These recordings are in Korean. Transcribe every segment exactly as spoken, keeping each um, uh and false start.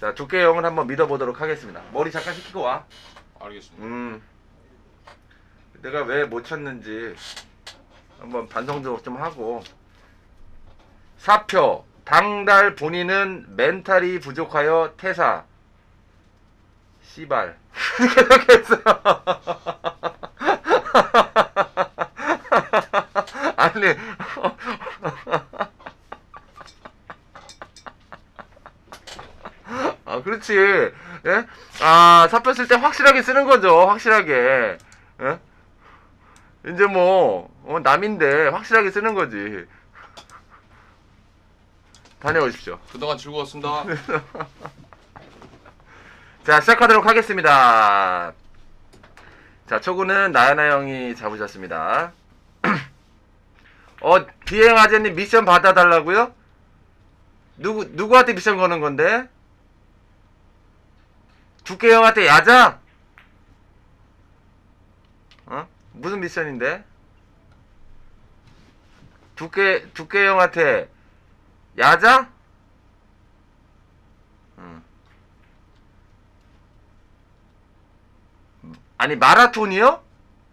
자, 두께형을 한번 믿어보도록 하겠습니다. 머리 잠깐 식히고 와. 알겠습니다. 음, 내가 왜 못 쳤는지 한번 반성도 좀 하고. 사표. 당달 본인은 멘탈이 부족하여 퇴사. 씨발. 계속했어요. 아니. 아, 그렇지. 예? 아, 사표 쓸 때 확실하게 쓰는 거죠. 확실하게. 예? 이제 뭐, 어, 남인데 확실하게 쓰는 거지. 다녀오십시오. 그동안 즐거웠습니다. 자, 시작하도록 하겠습니다. 자, 초구는 나연아 형이 잡으셨습니다. 어, 비행아재님 미션 받아달라고요? 누구, 누구한테 미션 거는 건데? 두께 형한테 야자? 어? 무슨 미션인데? 두께, 두께 형한테 야자? 응. 아니, 마라톤이요?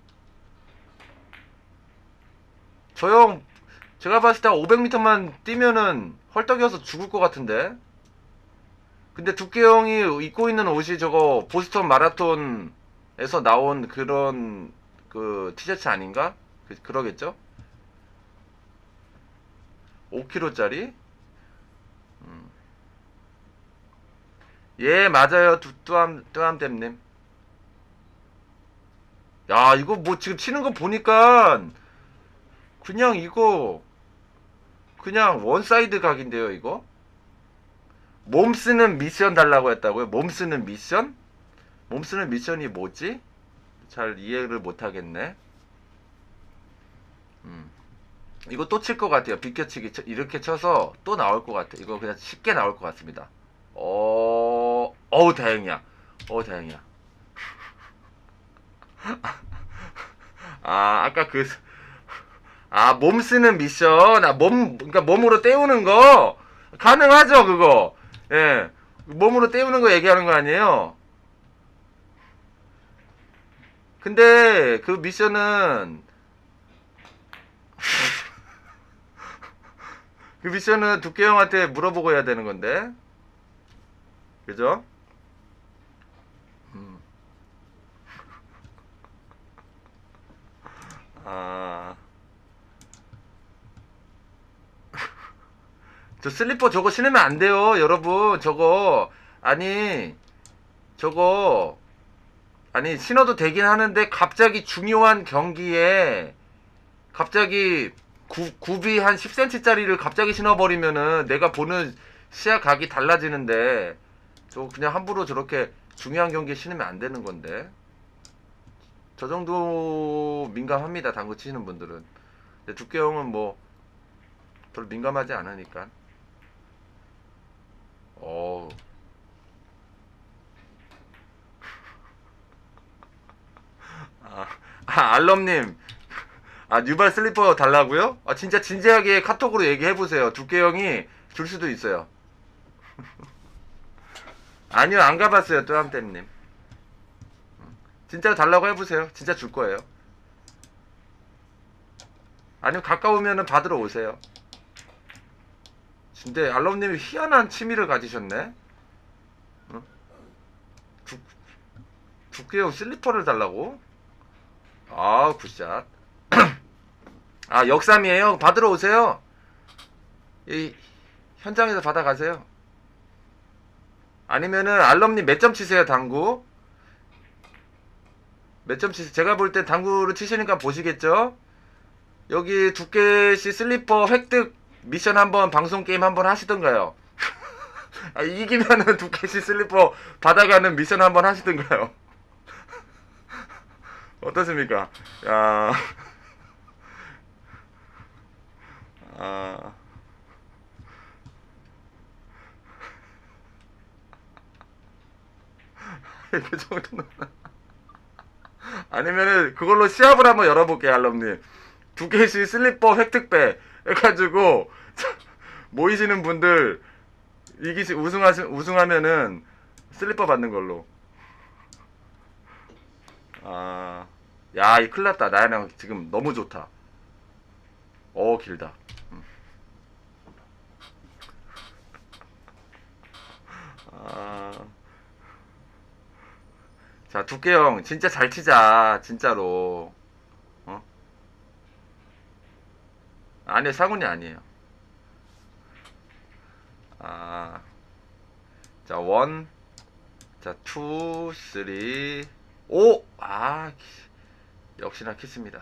저 형, 제가 봤을 때 오백 미터만 뛰면은 헐떡여서 죽을 것 같은데? 근데 두께 형이 입고 있는 옷이 저거 보스턴 마라톤에서 나온 그런 그 티셔츠 아닌가? 그, 그러겠죠? 오 킬로그램짜리? 음. 예, 맞아요. 두, 뚜암, 뚜암댐님. 야, 이거 뭐 지금 치는 거 보니까 그냥 이거 그냥 원사이드 각인데요, 이거? 몸 쓰는 미션 달라고 했다고요? 몸 쓰는 미션? 몸 쓰는 미션이 뭐지? 잘 이해를 못하겠네. 음. 이거 또 칠 것 같아요. 비껴치기 쳐, 이렇게 쳐서 또 나올 것 같아. 이거 그냥 쉽게 나올 것 같습니다. 어, 어우, 다행이야. 어우, 다행이야. 아, 아까 그, 아, 몸 쓰는 미션. 아, 몸, 그러니까 몸으로 때우는 거. 가능하죠, 그거. 예. 몸으로 때우는 거 얘기하는 거 아니에요? 근데, 그 미션은, 그 미션은 두께 형한테 물어보고 해야 되는 건데. 그죠? 음. 아. 저 슬리퍼 저거 신으면 안 돼요, 여러분. 저거, 아니, 저거, 아니, 신어도 되긴 하는데, 갑자기 중요한 경기에, 갑자기, 구, 굽이 한 십 센티미터짜리를 갑자기 신어버리면은, 내가 보는 시야 각이 달라지는데, 저 그냥 함부로 저렇게 중요한 경기에 신으면 안 되는 건데. 저 정도 민감합니다, 당구 치시는 분들은. 근데 두께 형은 뭐, 별로 민감하지 않으니까. 어. 아, 아, 알럼님. 아, 뉴발 슬리퍼 달라고요? 아, 진짜 진지하게 카톡으로 얘기해보세요. 두께 형이 줄 수도 있어요. 아니요, 안 가봤어요, 또함댐님. 진짜 달라고 해보세요. 진짜 줄 거예요. 아니면 가까우면은 받으러 오세요. 근데 알럼님이 희한한 취미를 가지셨네. 어? 두, 두께형 슬리퍼를 달라고? 아, 굿샷. 아, 역삼이에요. 받으러 오세요. 이 현장에서 받아가세요. 아니면은 알럼님 몇 점 치세요, 당구? 몇 점 치세요? 제가 볼 때 당구를 치시니까 보시겠죠? 여기 두께씨 슬리퍼 획득 미션 한번 방송 게임 한번 하시던가요? 아, 이기면은 두께씨 슬리퍼 받아가는 미션 한번 하시던가요? 어떻습니까? 야, 아, 그 정도는 아니면은 그걸로 시합을 한번 열어볼게요, 알럼님. 두께씨 슬리퍼 획득배 해가지고 모이시는 분들 이기시 우승하시 우승하면은 슬리퍼 받는 걸로. 아, 야, 이 큰일 났다. 나야랑 지금 너무 좋다. 어, 길다. 음. 아, 자, 두께형 진짜 잘 치자. 진짜로. 어? 아니요, 상훈이 아니에요. 아, 자, 원, 자, 투, 쓰리, 오! 아, 역시나 키스입니다.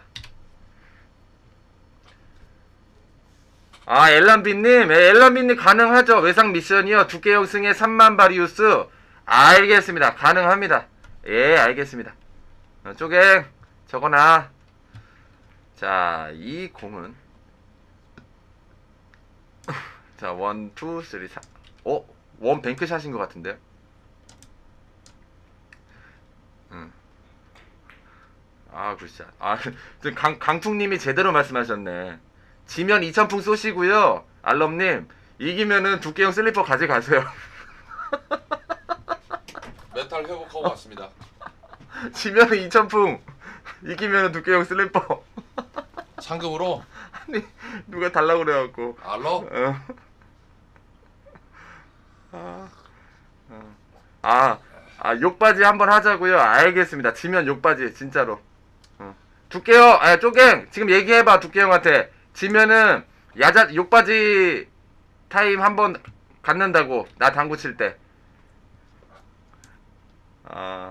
아, 엘람비님, 예, 엘람비님 가능하죠? 외상 미션이요. 두께형 승에 삼만 바리우스. 알겠습니다. 가능합니다. 예, 알겠습니다. 어, 쪼갱, 저거나. 자, 이 공은. 자, 원, 투, 쓰리, 사. 어? 원 뱅크샷인 것 같은데요? 응. 아, 굿샷. 아, 강, 강풍님이 제대로 말씀하셨네. 지면 이천풍 쏘시고요. 알럼님, 이기면은 두께형 슬리퍼 가져가세요. 멘탈 회복하고 왔습니다. 지면은 이천풍, 이기면은 두께형 슬리퍼. 상금으로 아니, 누가 달라고 그래갖고. 알로 어. 아, 어. 아, 아, 욕바지 한번 하자고요. 알겠습니다. 지면 욕바지, 진짜로. 어. 두께형, 아, 쪼갱, 지금 얘기해봐, 두께형한테. 지면은 야자 욕바지 타임 한번 갖는다고. 나 당구 칠 때. 아,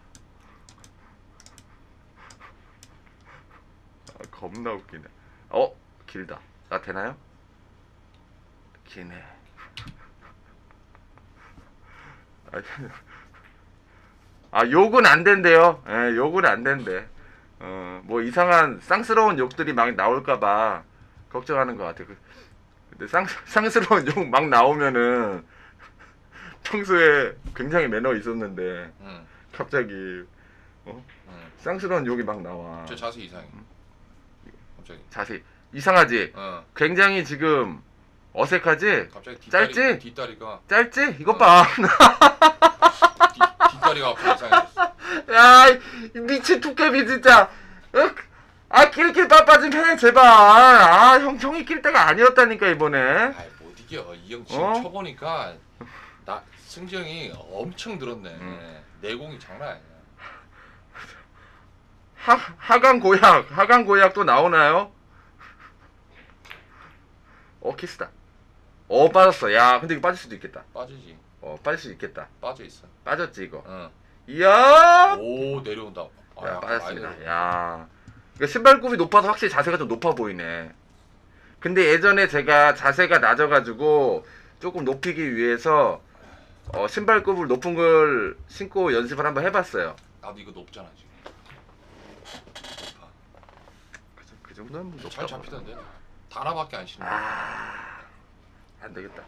아, 겁나 웃기네. 어, 길다. 나 되나요? 기네. 아, 욕은 안 된대요. 예, 욕은 안 된대. 어, 뭐 이상한 쌍스러운 욕들이 막 나올까봐 걱정하는 것 같아. 그- 근데 쌍, 쌍스러운 욕 막 나오면은 평소에 굉장히 매너 있었는데 응, 갑자기 어? 응. 쌍스러운 욕이 막 나와. 저 자세 이상해. 갑자기. 자세히 이상하지? 어. 굉장히 지금 어색하지? 갑자기 뒷다리, 짧지? 뒷다리가 짧지? 이것 어. 봐. 뒷, 뒷다리가 앞으로 이상해졌어. 야, 이 미친 두께비 진짜. 어? 아, 낄낄 빠빠 좀 해, 제발. 아, 형, 형이 낄 때가 아니었다니까, 이번에. 아이 못 이겨. 이 형 지금 어? 쳐보니까 나 승정이 엄청 늘었네. 응. 내공이 장난 아니야. 하, 하강 고약, 하강 고약 또 나오나요? 어, 키스다. 어, 빠졌어. 야, 근데 이거 빠질 수도 있겠다. 빠지지. 어, 빠질 수도 있겠다. 빠져 있어. 빠졌지, 이거. 응. 이야! 오 내려온다. 아, 야, 약간 빠졌습니다. 많이 야. 그러니까 신발굽이 높아서 확실히 자세가 좀 높아 보이네. 근데 예전에 제가 자세가 낮아가지고 조금 높이기 위해서 어, 신발굽을 높은 걸 신고 연습을 한번 해봤어요. 나도 이거 높잖아 지금. 높아. 그, 정- 그 정도는 뭐 잘 높다고. 잡히던데. 하나밖에 안 신는. 아, 안 되겠다.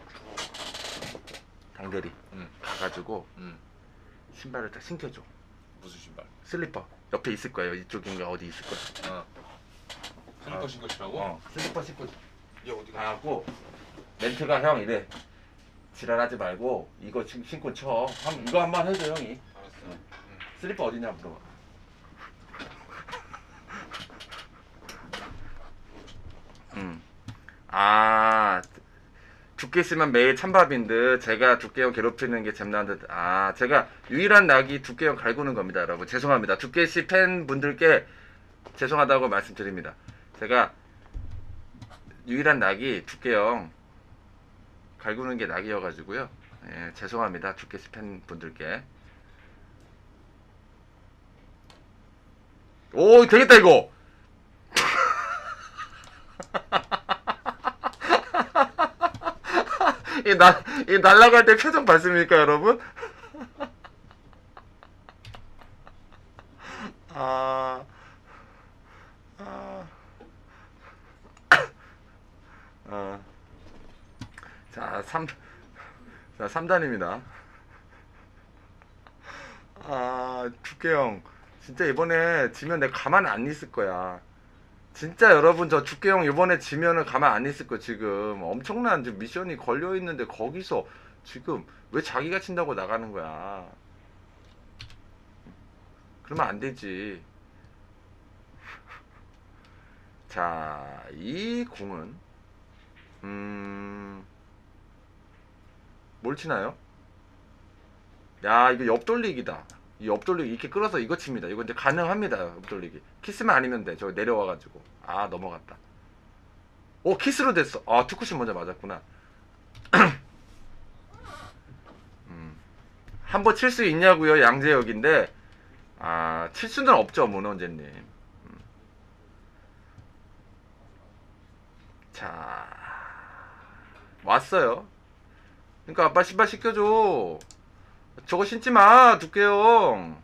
당대리 응. 가가지고 응. 신발을 다 신겨줘. 무슨 신발? 슬리퍼 옆에 있을 거예요. 이쪽인가 어디 있을 거야. 어. 슬리퍼 신고 치라고? 어, 슬리퍼 신고 얘 어디가? 가고 멘트가 형 이래. 지랄하지 말고 이거 신- 신고 쳐. 한 이거 한 번 해줘 형이. 알았어. 응. 슬리퍼 어디냐 물어봐. 음. 아, 두께 있으면 매일 찬밥인 듯. 제가 두께형 괴롭히는 게 잼난 듯. 아, 제가 유일한 낙이 두께형 갈구는 겁니다, 여러분. 죄송합니다. 두께씨 팬분들께 죄송하다고 말씀드립니다. 제가 유일한 낙이 두께형 갈구는 게 낙이어가지고요. 예, 죄송합니다. 두께씨 팬분들께. 오, 되겠다, 이거! 이 나, 이 날아갈 때 표정 봤습니까, 여러분? 아, 아, 아. 자, 삼, 자, 삼 단입니다. 아, 두께형. 진짜 이번에 지면 내가 가만 안 있을 거야. 진짜 여러분 저 두께형 이번에 지면은 가만 안 있을 거 지금 엄청난 지금 미션이 걸려 있는데 거기서 지금 왜 자기가 친다고 나가는 거야? 그러면 안 되지. 자, 이 공은 음, 뭘 치나요? 야, 이거 옆돌리기다. 이 옆돌리기 이렇게 끌어서 이거 칩니다. 이거 이제 가능합니다. 옆돌리기. 키스만 아니면 돼. 저기 내려와가지고. 아, 넘어갔다. 오, 키스로 됐어. 아, 투쿠신 먼저 맞았구나. 음. 한번 칠 수 있냐고요, 양재역인데. 아, 칠 수는 없죠, 문원재님. 음. 자, 왔어요. 그러니까 아빠 신발 시켜줘. 저거 신지 마, 두께형.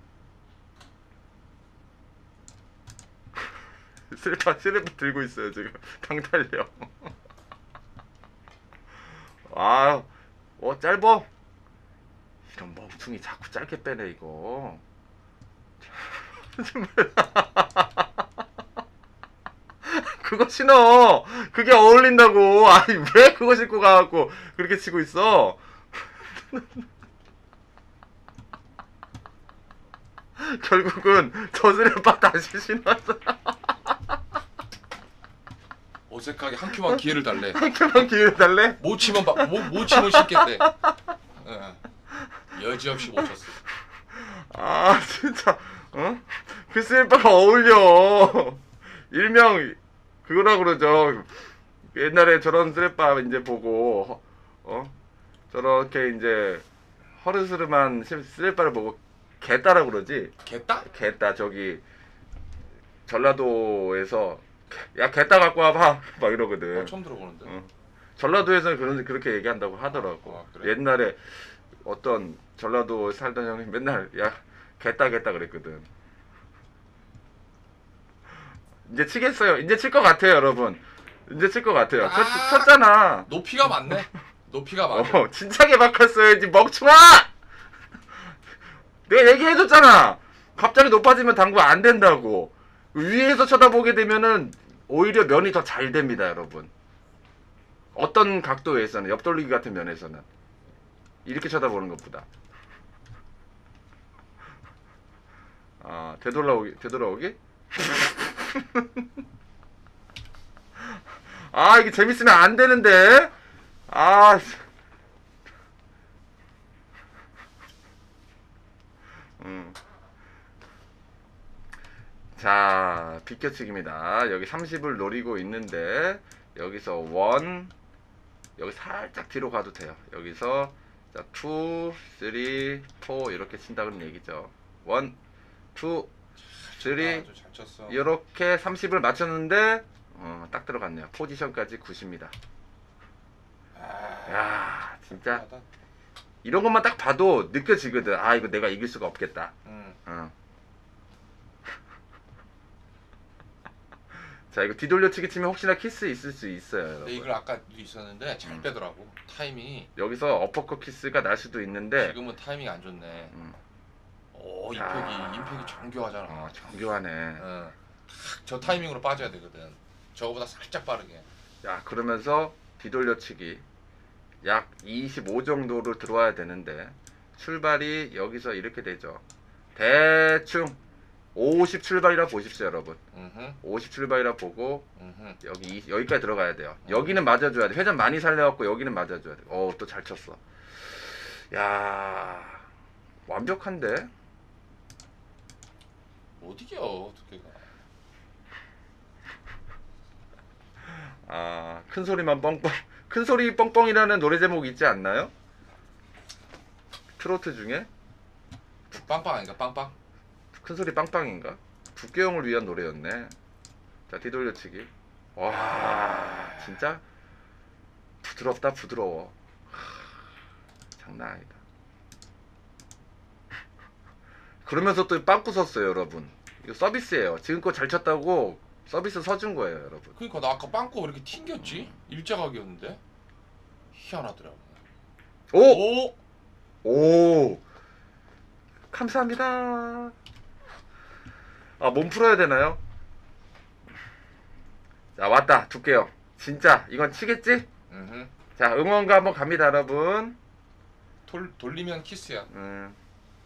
슬리퍼, 슬리퍼 들고 있어요, 지금. 강탈려. 아, 어, 짧어. 이런 멍충이 자꾸 짧게 빼네, 이거. 그거 신어. 그게 어울린다고. 아니, 왜 그거 신고 가갖고 그렇게 치고 있어? 결국은 저 슬리퍼 다시 신었어. 어색하게 한 큐만 기회를 달래. 한 큐만 기회 달래? 못 치면 바, 못, 못 치면 신겠대. 예. 여지없이 못 쳤어. 아, 진짜. 어? 그 슬리퍼가 어울려. 일명 그거라 그러죠. 옛날에 저런 슬리퍼 이제 보고 어? 저렇게 이제 허르스름한 슬리퍼를 보고 개따라 그러지. 개따? 개따. 저기 전라도에서 야 개따 갖고 와봐 막 이러거든. 어, 처음 들어보는데. 어. 전라도에서는 그런 그렇게 얘기한다고 하더라고. 아, 그래? 옛날에 어떤 전라도 살던 형이 맨날 야 개따 개따 그랬거든. 이제 치겠어요. 이제 칠 것 같아요, 여러분. 이제 칠 것 같아요. 쳤, 아! 쳤잖아. 높이가 맞네. 높이가 맞네. 어, 진작에 바꿨어야지, 멍충아! 내가 얘기해줬잖아. 갑자기 높아지면 당구 안 된다고. 위에서 쳐다보게 되면은 오히려 면이 더 잘 됩니다, 여러분. 어떤 각도에서는, 옆돌리기 같은 면에서는. 이렇게 쳐다보는 것보다. 아, 되돌아오기, 되돌아오기? 아, 이게 재밌으면 안 되는데. 아, 음. 자, 비껴치기입니다. 여기 삼십을 노리고 있는데 여기서 원, 여기 살짝 뒤로 가도 돼요. 여기서 자, 투, 쓰리, 포 이렇게 친다는 얘기죠. 원, 투, 쓰리, 아주 잘 쳤어. 이렇게 삼십을 맞췄는데 어, 딱 들어갔네요. 포지션까지 굿입니다. 아, 야, 진짜 하다. 이런 것만 딱 봐도 느껴지거든. 아, 이거 내가 이길 수가 없겠다. 음. 어. 자, 이거 뒤돌려치기 치면 혹시나 키스 있을 수 있어요, 여러분. 근데 이걸 아까 있었는데 잘 음. 빼더라고. 타이밍이. 여기서 어퍼컷 키스가 날 수도 있는데 지금은 타이밍 안 좋네. 음. 오, 임팩이 아. 임팩이 정교하잖아. 어, 정교하네. 응. 저 타이밍으로 빠져야 되거든. 저거보다 살짝 빠르게. 야, 그러면서 뒤돌려치기 약 이십오 정도로 들어와야 되는데 출발이 여기서 이렇게 되죠. 대충 오십 출발이라 보십시오, 여러분. 음흠. 오십 출발이라 보고 음흠. 여기 이- 여기까지 들어가야 돼요. 여기는 맞아줘야 돼. 회전 많이 살려갖고 여기는 맞아줘야 돼. 어, 또 잘 쳤어. 야, 완벽한데? 못 이겨 두께가. 아, 큰 소리만 뻥뻥. 큰 소리 뻥뻥이라는 노래 제목 있지 않나요? 트로트 중에? 빵빵 아닌가 빵빵? 큰 소리 빵빵인가? 두께형을 위한 노래였네. 자, 뒤돌려치기. 와, 진짜 부드럽다, 부드러워. 하, 장난 아니다. 그러면서 또 빵꾸 섰어요, 여러분. 이거 서비스예요. 지금껏 잘 쳤다고 서비스 서준 거예요, 여러분. 그러니까 나 아까 빵꾸 왜 이렇게 튕겼지? 일자각이었는데 희한하더라고. 오! 오! 오! 감사합니다. 아, 몸 풀어야 되나요? 자, 왔다. 두께요. 진짜 이건 치겠지? 음흠. 자, 응원가 한번 갑니다, 여러분. 돌, 돌리면 키스야. 음.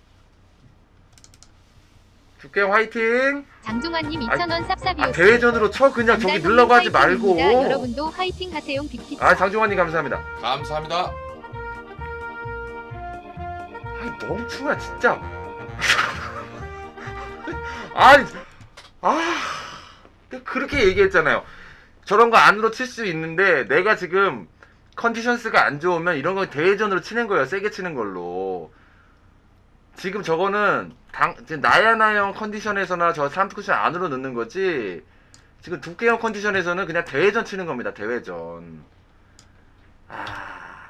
두께형 화이팅! 장종환님 아, 이천 원 쌉쌉이었어요. 아 대회전으로 쳐 그냥 저기 넣으려고 하지 말고. 여러분도 화이팅 하세요. 빅피처. 아 장종환님 감사합니다. 감사합니다. 아이 멍충아 진짜. 아니 아 그렇게 얘기했잖아요. 저런 거 안으로 칠 수 있는데 내가 지금 컨디션스가 안 좋으면 이런 거 대회전으로 치는 거예요. 세게 치는 걸로. 지금 저거는 당, 지금 나야나형 컨디션에서나 저 삼 쿠션 안으로 넣는 거지. 지금 두께형 컨디션에서는 그냥 대회전 치는 겁니다. 대회전. 아.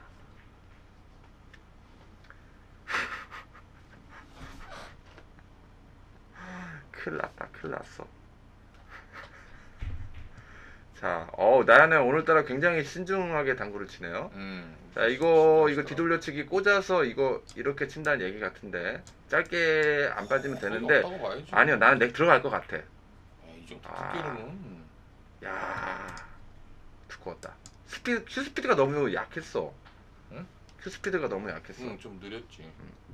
큰일 났다. 큰일 났어. 자, 어 나야나 오늘따라 굉장히 신중하게 당구를 치네요. 음. 자 이거 이거 뒤돌려치기 꽂아서 이거 이렇게 친다는 얘기 같은데 짧게 안 빠지면 되는데 없다고 봐야지. 아니요 나는 내 들어갈 것 같아. 이 정도 아. 두께로는. 야 두꺼웠다. 스피드 큐 스피드가 너무 약했어. 응? 큐 스피드가 너무 약했어. 응, 좀 느렸지.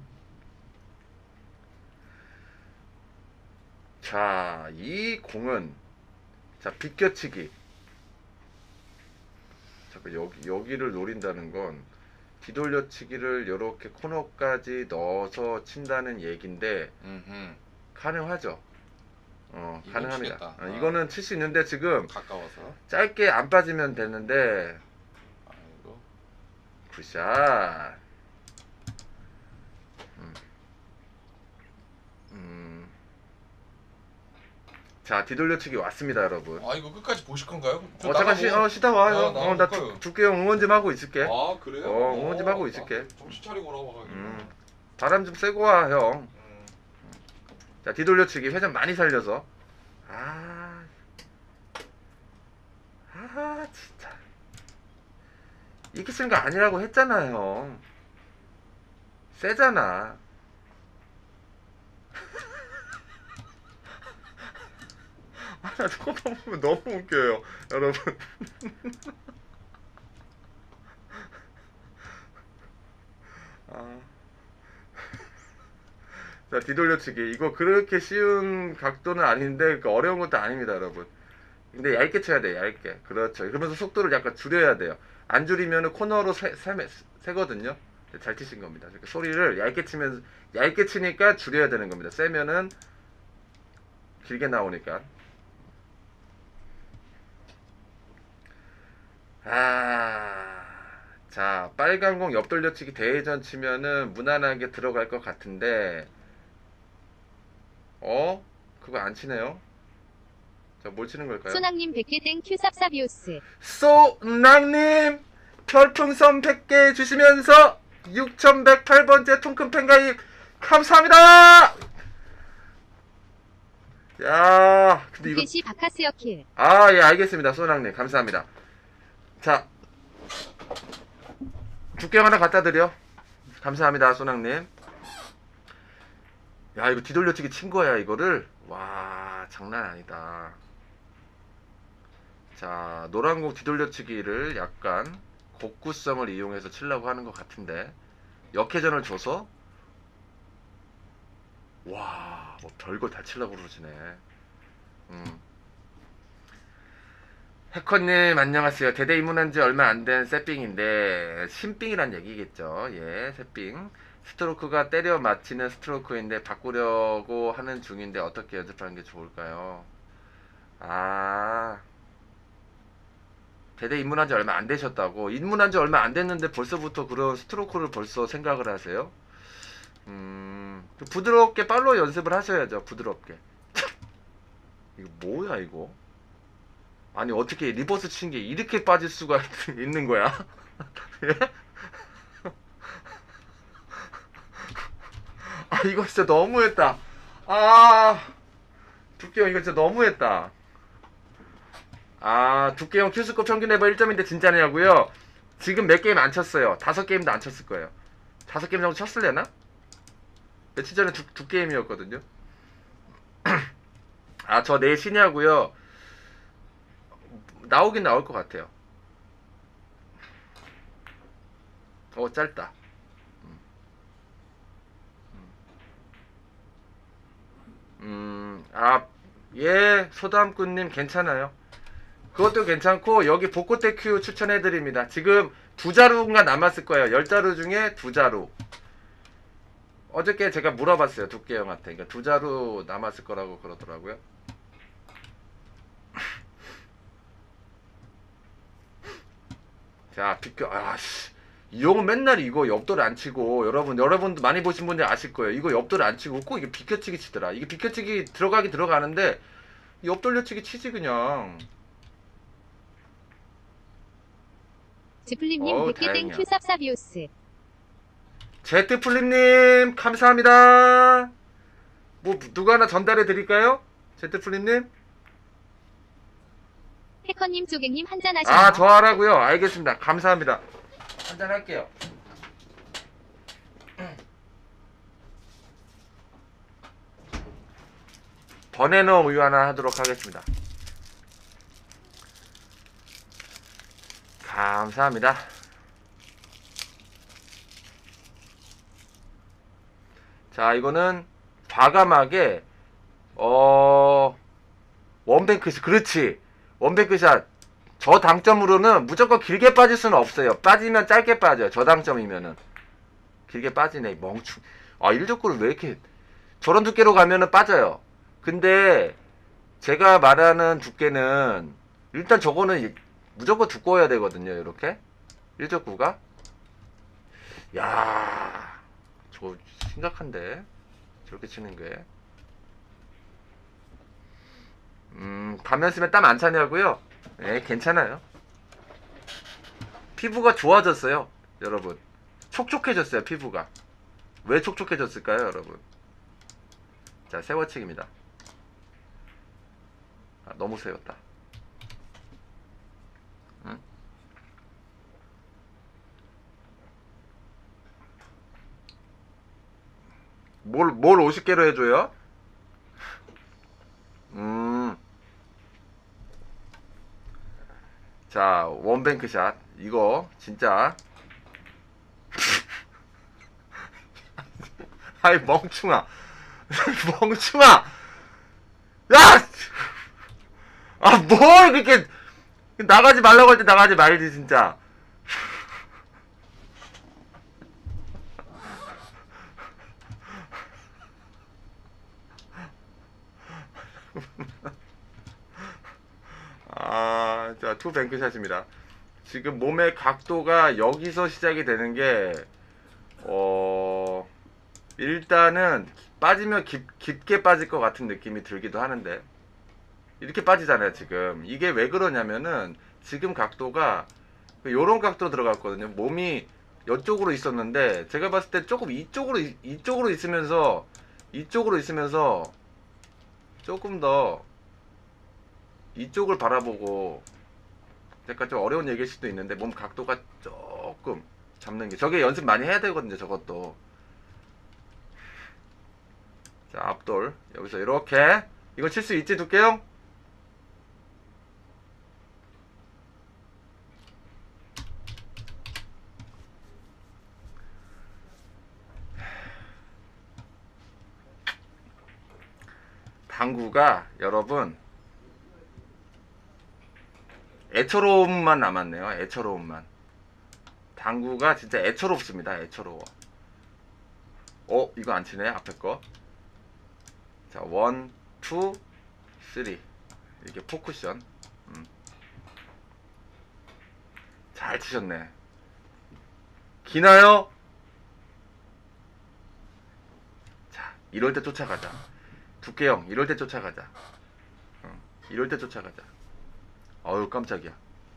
자 이 공은 자 비껴치기. 잠깐 여기 여기를 노린다는 건 뒤돌려치기를 이렇게 코너까지 넣어서 친다는 얘긴데 음, 가능하죠. 어 이건 가능합니다. 치겠다. 어, 아. 이거는 칠 수 있는데 지금 가까워서. 짧게 안 빠지면 되는데 아이고. 굿샷. 음. 음. 자 뒤돌려치기 왔습니다 여러분. 아 이거 끝까지 보실 건가요? 저 어 잠깐 쉬, 나가고- 어, 쉬다 와요. 아, 나가고 어, 나 올까요? 두- 두께형 응원 좀 하고 있을게. 아 그래요? 어, 응원 좀 하고 있을게. 아, 정신 차리고 나와가지고. 음. 바람 좀 쐬고 와 형. 음. 자 뒤돌려치기 회전 많이 살려서. 아, 아 진짜 이렇게 쓰는 거 아니라고 했잖아 형. 세잖아. 아, 나 저거 보면 너무 웃겨요 여러분. 아. 자 뒤돌려치기 이거 그렇게 쉬운 각도는 아닌데 그 어려운 것도 아닙니다 여러분. 근데 얇게 쳐야 돼 얇게. 그렇죠. 그러면서 속도를 약간 줄여야 돼요. 안 줄이면 코너로 새, 새, 새거든요. 잘 치신 겁니다. 그러니까 소리를 얇게 치면 얇게 치니까 줄여야 되는 겁니다. 세면은 길게 나오니까. 아, 자 빨간 공 옆돌려치기 대회전 치면은 무난하게 들어갈 것 같은데 어? 그거 안 치네요. 자 뭘 치는 걸까요? 소낭님 백 개 땡큐 쌉쌉이오스. 소낭님 별풍선 백 개 주시면서 육천백팔 번째 통큰 팬가입 감사합니다. 야 근데 이거 두개시 바카스여 킬. 아 예 알겠습니다 소낭님 감사합니다. 자 두께형 하나 갖다 드려. 감사합니다 소낭님. 야 이거 뒤돌려치기 친 거야 이거를. 와 장난 아니다. 자 노란공 뒤돌려치기를 약간 곡구성을 이용해서 치려고 하는 것 같은데 역회전을 줘서 와 뭐 별걸 다 치려고 그러시네. 음. 해커님 안녕하세요. 대대 입문한 지 얼마 안 된 새삥인데 신삥이란 얘기겠죠. 예 새삥. 스트로크가 때려 맞히는 스트로크인데 바꾸려고 하는 중인데 어떻게 연습하는 게 좋을까요? 아 대대 입문한 지 얼마 안 되셨다고. 입문한 지 얼마 안 됐는데 벌써부터 그런 스트로크를 벌써 생각을 하세요? 음 부드럽게 팔로우 연습을 하셔야죠. 부드럽게. 이거 뭐야 이거? 아니 어떻게 리버스 친 게 이렇게 빠질 수가 있는 거야? 예? 아 이거 진짜 너무했다. 아 두께형 이거 진짜 너무했다. 아 두께형 큐스코 평균 레벨 일 점인데 진짜냐고요? 지금 몇 게임 안 쳤어요. 다섯 게임도 안 쳤을 거예요. 다섯 게임 정도 쳤을래나? 며칠 전에 두, 두 게임이었거든요. 아 저 내일 쉬냐고요? 나오긴 나올 것 같아요. 어 짧다. 아, 예, 소담꾼님 괜찮아요. 그것도 괜찮고, 여기 복고대 큐 추천해드립니다. 지금 두 자루가 남았을 거예요. 열 자루 중에 두 자루. 어저께 제가 물어봤어요. 두께 형한테. 그러니까 두 자루 남았을 거라고 그러더라고요. 자, 비켜, 아씨. 이 형은 맨날 이거 옆돌 안 치고, 여러분, 여러분도 많이 보신 분들 아실 거예요. 이거 옆돌 안 치고 꼭 이게 비켜치기 치더라. 이게 비켜치기 들어가긴 들어가는데, 옆돌려치기 치지, 그냥. 지플림님 어우, 백 개 땡 다행이야. 큐 쌉쌉이오스. 제트플립님, 감사합니다. 뭐, 누가 하나 전달해 드릴까요? 제트플립님? 해커님 쪼갱님 한잔 하시나요? 아, 저 하라고요? 알겠습니다. 감사합니다. 한잔 할게요. 버네너 우유 하나 하도록 하겠습니다. 감사합니다. 자, 이거는 과감하게 어 원뱅크샷, 그렇지, 원뱅크샷. 저 당점으로는 무조건 길게 빠질 수는 없어요. 빠지면 짧게 빠져요. 저 당점이면은 길게 빠지네, 멍충. 아, 일족구를 왜 이렇게 저런 두께로 가면은 빠져요. 근데 제가 말하는 두께는 일단 저거는 무조건 두꺼워야 되거든요. 이렇게 일족구가. 야, 저 심각한데 저렇게 치는 게. 음, 가면 쓰면 땀 안 차냐고요? 예, 괜찮아요. 피부가 좋아졌어요, 여러분. 촉촉해졌어요, 피부가. 왜 촉촉해졌을까요, 여러분? 자, 세워치기입니다. 아, 너무 세웠다. 응? 뭘, 뭘 오십 개로 해줘요? 음. 자, 원뱅크샷. 이거, 진짜. 아이, 멍충아. 멍충아! 야! 아, 뭘 그렇게, 나가지 말라고 할 때 나가지 말지, 진짜. 아, 자, 투 뱅크샷입니다. 지금 몸의 각도가 여기서 시작이 되는 게, 어, 일단은 빠지면 깊, 깊게 빠질 것 같은 느낌이 들기도 하는데, 이렇게 빠지잖아요, 지금. 이게 왜 그러냐면은, 지금 각도가, 요런 각도 들어갔거든요. 몸이 이쪽으로 있었는데, 제가 봤을 때 조금 이쪽으로, 이쪽으로 있으면서, 이쪽으로 있으면서, 조금 더, 이쪽을 바라보고, 약간 좀 어려운 얘기일 수도 있는데, 몸 각도가 조금 잡는 게, 저게 연습 많이 해야 되거든요, 저것도. 자, 앞돌. 여기서 이렇게. 이거 칠 수 있지, 두께형? 당구가, 여러분, 애처로움만 남았네요. 애처로움만. 당구가 진짜 애처롭습니다. 애처로워. 어, 이거 안 치네, 앞에 거. 자, 원, 투, 쓰리. 이게 포쿠션. 음. 잘 치셨네. 기나요? 자, 이럴 때 쫓아가자. 두께형, 이럴 때 쫓아가자. 응, 이럴 때 쫓아가자. 어휴, 깜짝이야.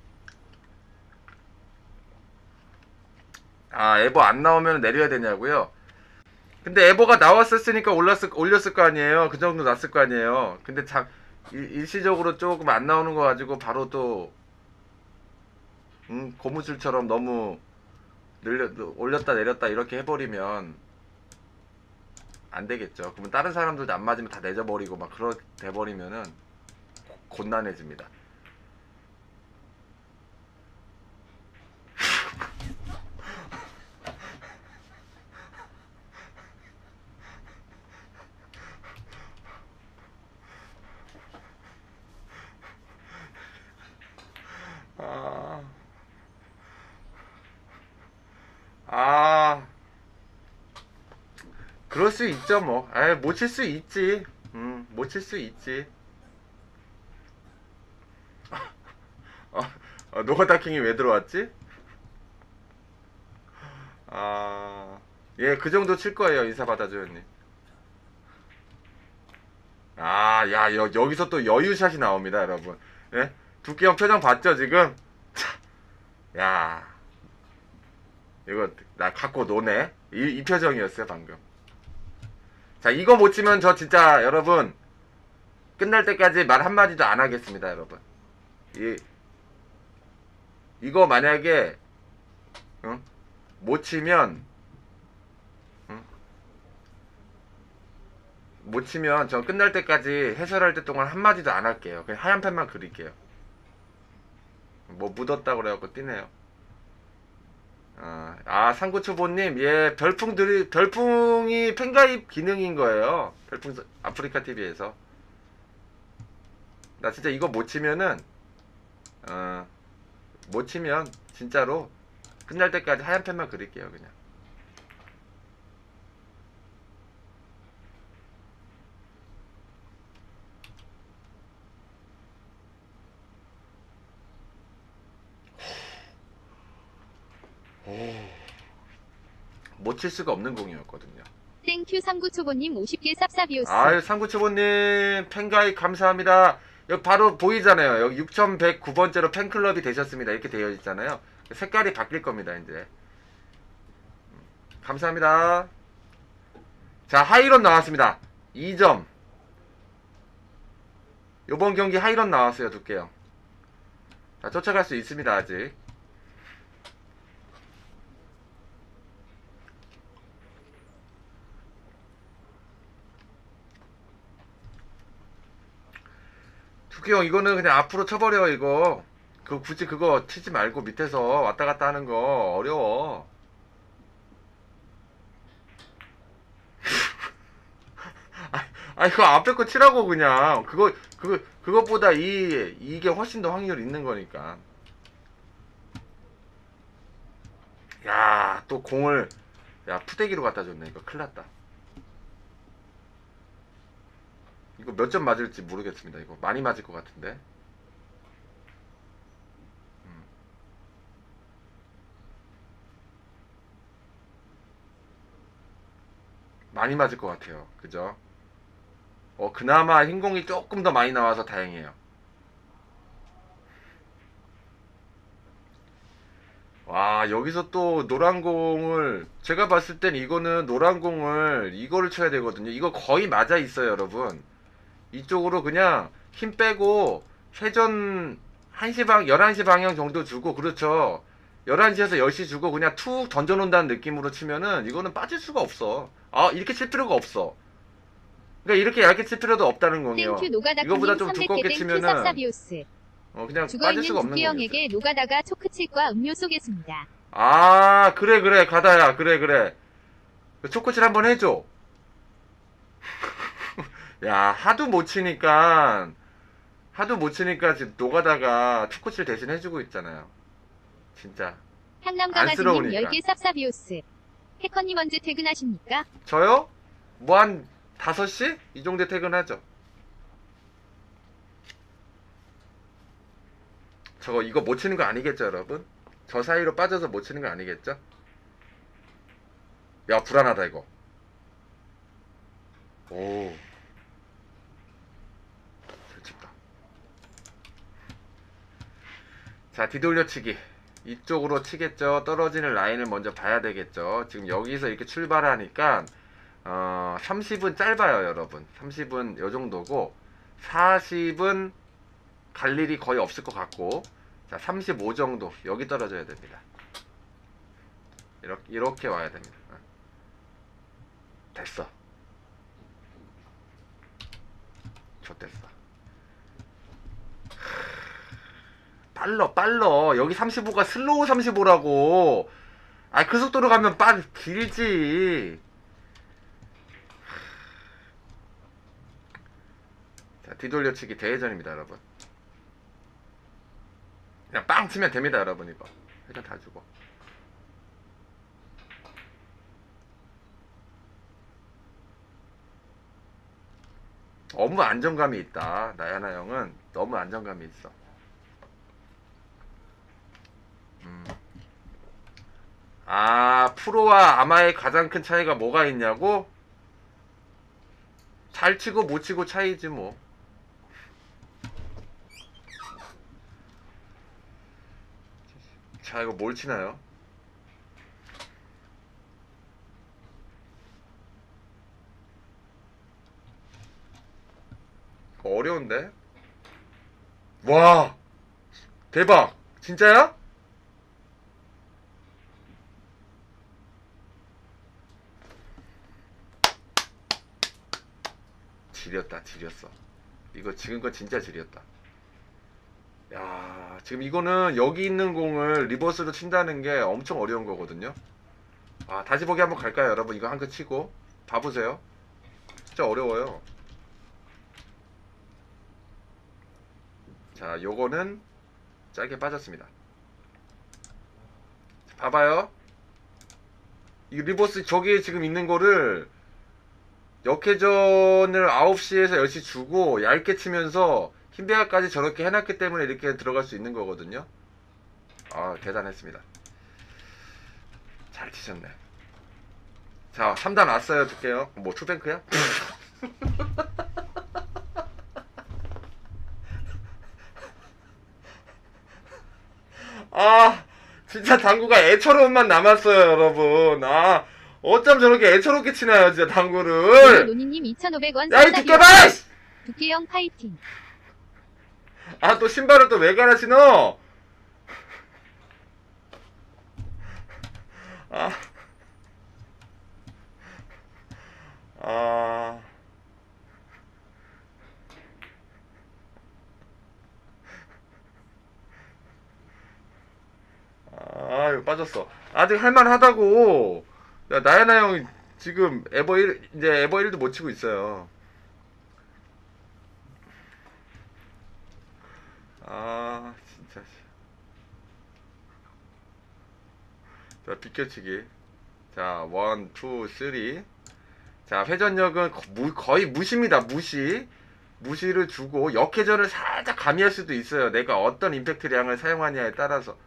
아, 에버 안 나오면 내려야 되냐고요? 근데 에버가 나왔었으니까 올랐을, 올렸을 거 아니에요? 그 정도 났을 거 아니에요? 근데 자, 일, 일시적으로 조금 안 나오는 거 가지고 바로 또, 음, 고무줄처럼 너무 늘려, 올렸다 내렸다 이렇게 해버리면 안 되겠죠. 그러면 다른 사람들도 안 맞으면 다 내져버리고 막 그렇게 돼버리면은 곤란해집니다. 그럴 수 있죠 뭐. 아이 못 칠 수 있지. 음, 못 칠 수 있지. 어, 어, 노가다킹이 왜 들어왔지? 아, 예, 그 정도 칠 거예요, 인사 받아줘요님. 아, 야, 여, 여기서 또 여유샷이 나옵니다, 여러분. 예? 두께형 표정 봤죠, 지금? 차, 야, 이거 나 갖고 노네. 이, 이 표정이었어요, 방금. 자, 이거 못 치면 저 진짜 여러분 끝날 때까지 말 한마디도 안 하겠습니다, 여러분. 이, 이거 만약에 응? 못 치면 응? 못 치면 저 끝날 때까지 해설할 때 동안 한마디도 안 할게요. 그냥 하얀 펜만 그릴게요. 뭐 묻었다고 그래갖고 뛰네요. 아, 아 상구초보님, 예, 별풍들이, 별풍이 팬가입 기능인 거예요. 별풍 아프리카 티비에서. 나 진짜 이거 못 치면은, 어, 못 치면 진짜로 끝날 때까지 하얀 펜만 그릴게요, 그냥. 못 칠 수가 없는 공이었거든요. 땡큐 삼구초보님 오십 개 쌉쌉이오스. 아유, 상구초보님 팬가입 감사합니다. 여기 바로 보이잖아요. 여기 육천백구 번째로 팬클럽이 되셨습니다. 이렇게 되어 있잖아요. 색깔이 바뀔 겁니다, 이제. 감사합니다. 자, 하이런 나왔습니다. 이 점. 요번 경기 하이런 나왔어요, 두께요. 자, 쫓아갈 수 있습니다, 아직. 두께형, 이거는 그냥 앞으로 쳐버려, 이거. 그 굳이 그거 치지 말고 밑에서 왔다 갔다 하는 거 어려워. 아, 이거 앞에 거 치라고, 그냥. 그거, 그거, 그것보다 이, 이게 훨씬 더 확률 있는 거니까. 야, 또 공을, 야, 푸대기로 갖다 줬네. 이거 큰일 났다. 이거 몇 점 맞을지 모르겠습니다. 이거 많이 맞을 것 같은데. 음. 많이 맞을 것 같아요. 그죠? 어, 그나마 흰공이 조금 더 많이 나와서 다행이에요. 와, 여기서 또 노란 공을, 제가 봤을 땐 이거는 노란 공을 이거를 쳐야 되거든요. 이거 거의 맞아 있어요, 여러분. 이쪽으로 그냥 힘 빼고 회전 한 시 방, 열한 시 방향 정도 주고, 그렇죠. 열한 시에서 열 시 주고 그냥 툭 던져 놓는다는 느낌으로 치면은 이거는 빠질 수가 없어. 아, 이렇게 칠 필요가 없어. 그러니까 이렇게 얇게 칠 필요도 없다는 공이요. 땡큐 노가다킹님 이거보다 좀 삼백 개 두껍게 땡큐 치면은 쌉쌉이오스. 어, 그냥 빠질 죽어있는 수가 없는 거예요. 두께형에게 노가다가 초크칠과 음료 쏘겠습니다. 아, 그래 그래 가다야, 그래 그래. 초코칠 한번 해줘. 야, 하도 못 치니까 하도 못 치니까 지금 노가다가 초코칠 대신 해주고 있잖아요. 진짜. 향남강아지님 안쓰러우니까. 열 개 쌉쌉이오스. 해커님 언제 퇴근하십니까? 저요? 뭐 한 다섯 시? 이 정도에 퇴근하죠. 저거 이거 못 치는 거 아니겠죠, 여러분? 저 사이로 빠져서 못 치는 거 아니겠죠? 야, 불안하다 이거. 오, 잘 쳤다. 자, 뒤돌려치기. 이쪽으로 치겠죠. 떨어지는 라인을 먼저 봐야 되겠죠. 지금 여기서 이렇게 출발하니까 어, 삼십은 짧아요, 여러분. 삼십은 요 정도고 사십은 갈 일이 거의 없을 것 같고, 자, 삼십오 정도 여기 떨어져야 됩니다. 이렇게, 이렇게 와야 됩니다. 됐어. 좋됐어. 빨러 빨러. 여기 삼십오가 슬로우 삼십오라고. 아, 그 속도로 가면 빨 길지. 자, 뒤돌려치기 대회전입니다, 여러분. 그냥 빵 치면 됩니다, 여러분. 이거 회전 다 주고. 너무 안정감이 있다. 나야나 형은 너무 안정감이 있어. 음. 아, 프로와 아마의 가장 큰 차이가 뭐가 있냐고? 잘 치고 못 치고 차이지 뭐. 자, 이거 뭘 치나요? 이거 어려운데? 와, 대박. 진짜야? 지렸다, 지렸어. 이거 지금 거 진짜 지렸다. 야, 지금 이거는 여기 있는 공을 리버스로 친다는 게 엄청 어려운 거거든요. 아, 다시 보기 한번 갈까요, 여러분? 이거 한 거 치고 봐보세요. 진짜 어려워요. 자, 요거는 짧게 빠졌습니다. 봐봐요. 이 리버스 저기 지금 있는 거를 역회전을 아홉 시에서 열 시 주고 얇게 치면서 흰배가까지 저렇게 해놨기 때문에 이렇게 들어갈 수 있는 거거든요. 아, 대단했습니다. 잘 치셨네. 자, 삼 단 왔어요. 줄게요. 뭐 투뱅크야? 아, 진짜 당구가 애처로움만 남았어요, 여러분. 아, 어쩜 저렇게 애처롭게 치나요, 진짜 당구를. 노니님 이천오백 원. 야, 이 두께봐! 두께형 파이팅. 아, 또 신발을 또 왜 갈아 신어? 아, 아, 아, 이거 빠졌어. 아직 할만하다고. 야, 나야나 형이 지금 에버 일, 이제 에버 일도 못 치고 있어요. 아, 진짜. 자, 비껴치기. 자, 원, 투, 쓰리. 자, 회전력은 거- 무- 거의 무시입니다. 무시. 무시를 주고 역회전을 살짝 가미할 수도 있어요. 내가 어떤 임팩트량을 사용하냐에 따라서.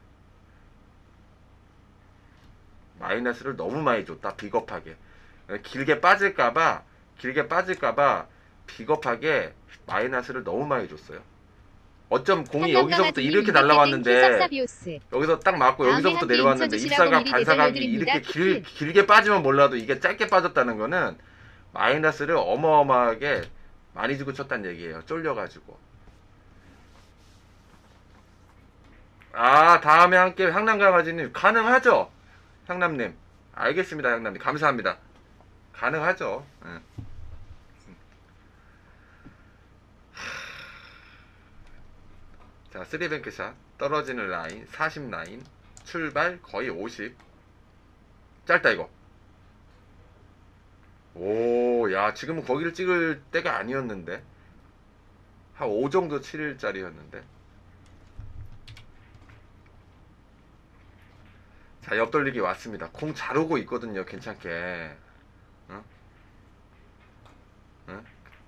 마이너스를 너무 많이 줬다. 비겁하게. 길게 빠질까봐, 길게 빠질까봐 비겁하게 마이너스를 너무 많이 줬어요. 어쩜 공이 여기서부터 이렇게 날라왔는데 여기서 딱 맞고 여기서부터 내려왔는데 입사각 반사각이 이렇게 길, 길게 빠지면 몰라도 이게 짧게 빠졌다는 거는 마이너스를 어마어마하게 많이 주고 쳤다는 얘기예요. 쫄려가지고. 아, 다음에 함께 향남강아지님 가능하죠? 향남님 알겠습니다. 향남님 감사합니다. 가능하죠. 응. 자, 쓰리뱅크샷 떨어지는 라인 사십 라인 출발 거의 오십. 짧다 이거. 오, 야, 지금은 거기를 찍을 때가 아니었는데 한 오 정도 칠 짜리였는데. 자, 옆돌리기 왔습니다. 공 잘 오고 있거든요. 괜찮게. 응? 응?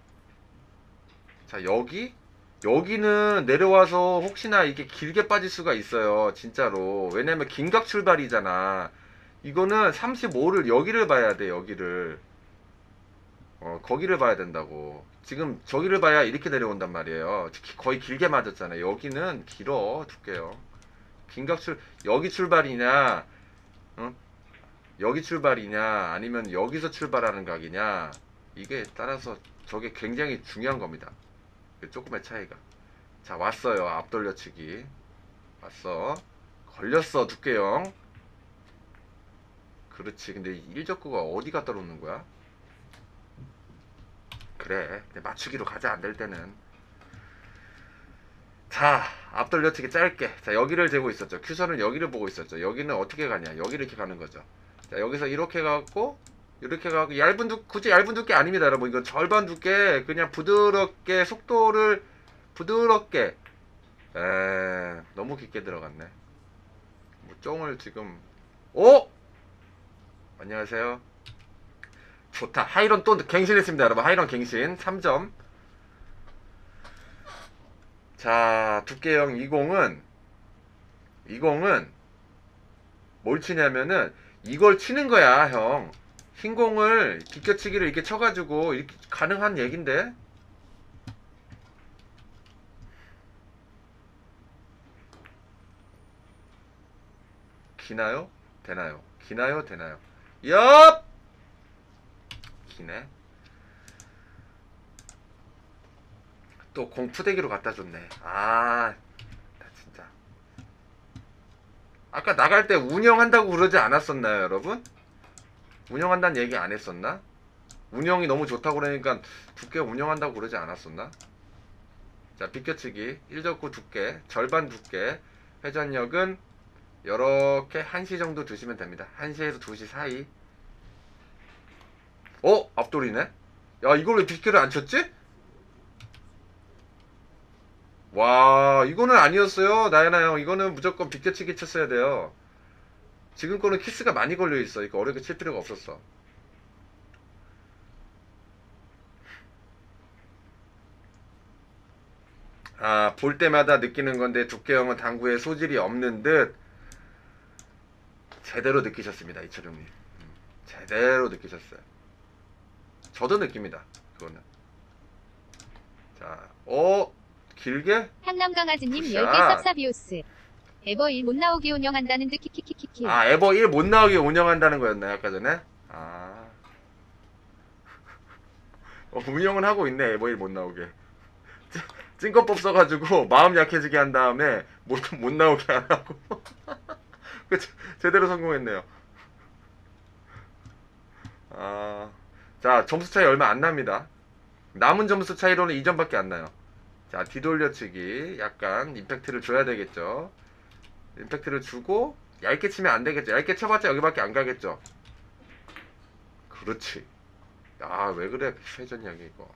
자, 여기 여기는 내려와서 혹시나 이게 길게 빠질 수가 있어요. 진짜로. 왜냐면 긴각 출발이잖아. 이거는 삼십오를 여기를 봐야 돼. 여기를. 어, 거기를 봐야 된다고. 지금 저기를 봐야 이렇게 내려온단 말이에요. 기- 거의 길게 맞았잖아요. 여기는 길어. 두께요. 긴각 출 여기 출발이냐, 어? 여기 출발이냐, 아니면 여기서 출발하는 각이냐, 이게 따라서 저게 굉장히 중요한 겁니다. 조금의 차이가. 자, 왔어요. 앞돌려치기. 왔어. 걸렸어. 두께형. 그렇지. 근데 일적구가 어디 갖다 놓는 거야? 그래. 맞추기로 가자. 안 될 때는. 자, 앞돌려치기 짧게. 자, 여기를 재고 있었죠. 큐선을 여기를 보고 있었죠. 여기는 어떻게 가냐. 여기를 이렇게 가는 거죠. 자, 여기서 이렇게 가고 이렇게 가고 얇은 두 굳이 얇은 두께 아닙니다, 여러분. 이건 절반 두께. 그냥 부드럽게 속도를 부드럽게. 에, 너무 깊게 들어갔네. 뭐 쫑을 지금. 오! 안녕하세요. 좋다. 하이런 또 갱신했습니다, 여러분. 하이런 갱신 삼 점. 자, 두께형 이십은 이십은 뭘 치냐면은 이걸 치는 거야, 형. 흰 공을 비껴치기를 이렇게 쳐가지고 이렇게 가능한 얘긴데. 기나요? 되나요? 기나요? 되나요? 얍! 기네. 또 공푸대기로 갖다 줬네. 아, 나 진짜. 아까 나갈 때 운영한다고 그러지 않았었나요, 여러분? 운영한다는 얘기 안 했었나? 운영이 너무 좋다고 그러니까 두께 운영한다고 그러지 않았었나? 자, 비껴치기 일 점 구 두께, 절반 두께. 회전력은 이렇게 한 시 정도 두시면 됩니다. 한 시에서 두 시 사이. 어? 앞돌이네? 야, 이걸 왜 비껴를 안 쳤지? 와, 이거는 아니었어요, 나연아 형. 이거는 무조건 비껴치기 쳤어야 돼요. 지금 거는 키스가 많이 걸려있어. 이거 어렵게 칠 필요가 없었어. 아, 볼 때마다 느끼는 건데 두께형은 당구에 소질이 없는 듯. 제대로 느끼셨습니다, 이철용님. 음, 제대로 느끼셨어요. 저도 느낍니다, 그거는. 자, 어? 길게? 향남강아지님 굿샷. 열 개 쌉싸비오스. 에버 일 못 나오게 운영한다는 듯 키키키키키. 아, 에버 일 못 나오게 운영한다는 거였나요, 아까 전에? 아. 어, 운영은 하고 있네, 에버 일 못 나오게. 찐- 찐꺼법 써가지고 마음 약해지게 한 다음에 못, 못 나오게 안 하고. 그 제- 제대로 성공했네요. 아. 자, 점수 차이 얼마 안 납니다. 남은 점수 차이로는 이 점밖에 안 나요. 자, 뒤돌려치기. 약간 임팩트를 줘야 되겠죠. 임팩트를 주고 얇게 치면 안 되겠죠. 얇게 쳐봤자 여기밖에 안 가겠죠. 그렇지. 야, 왜 그래, 회전력이 이거.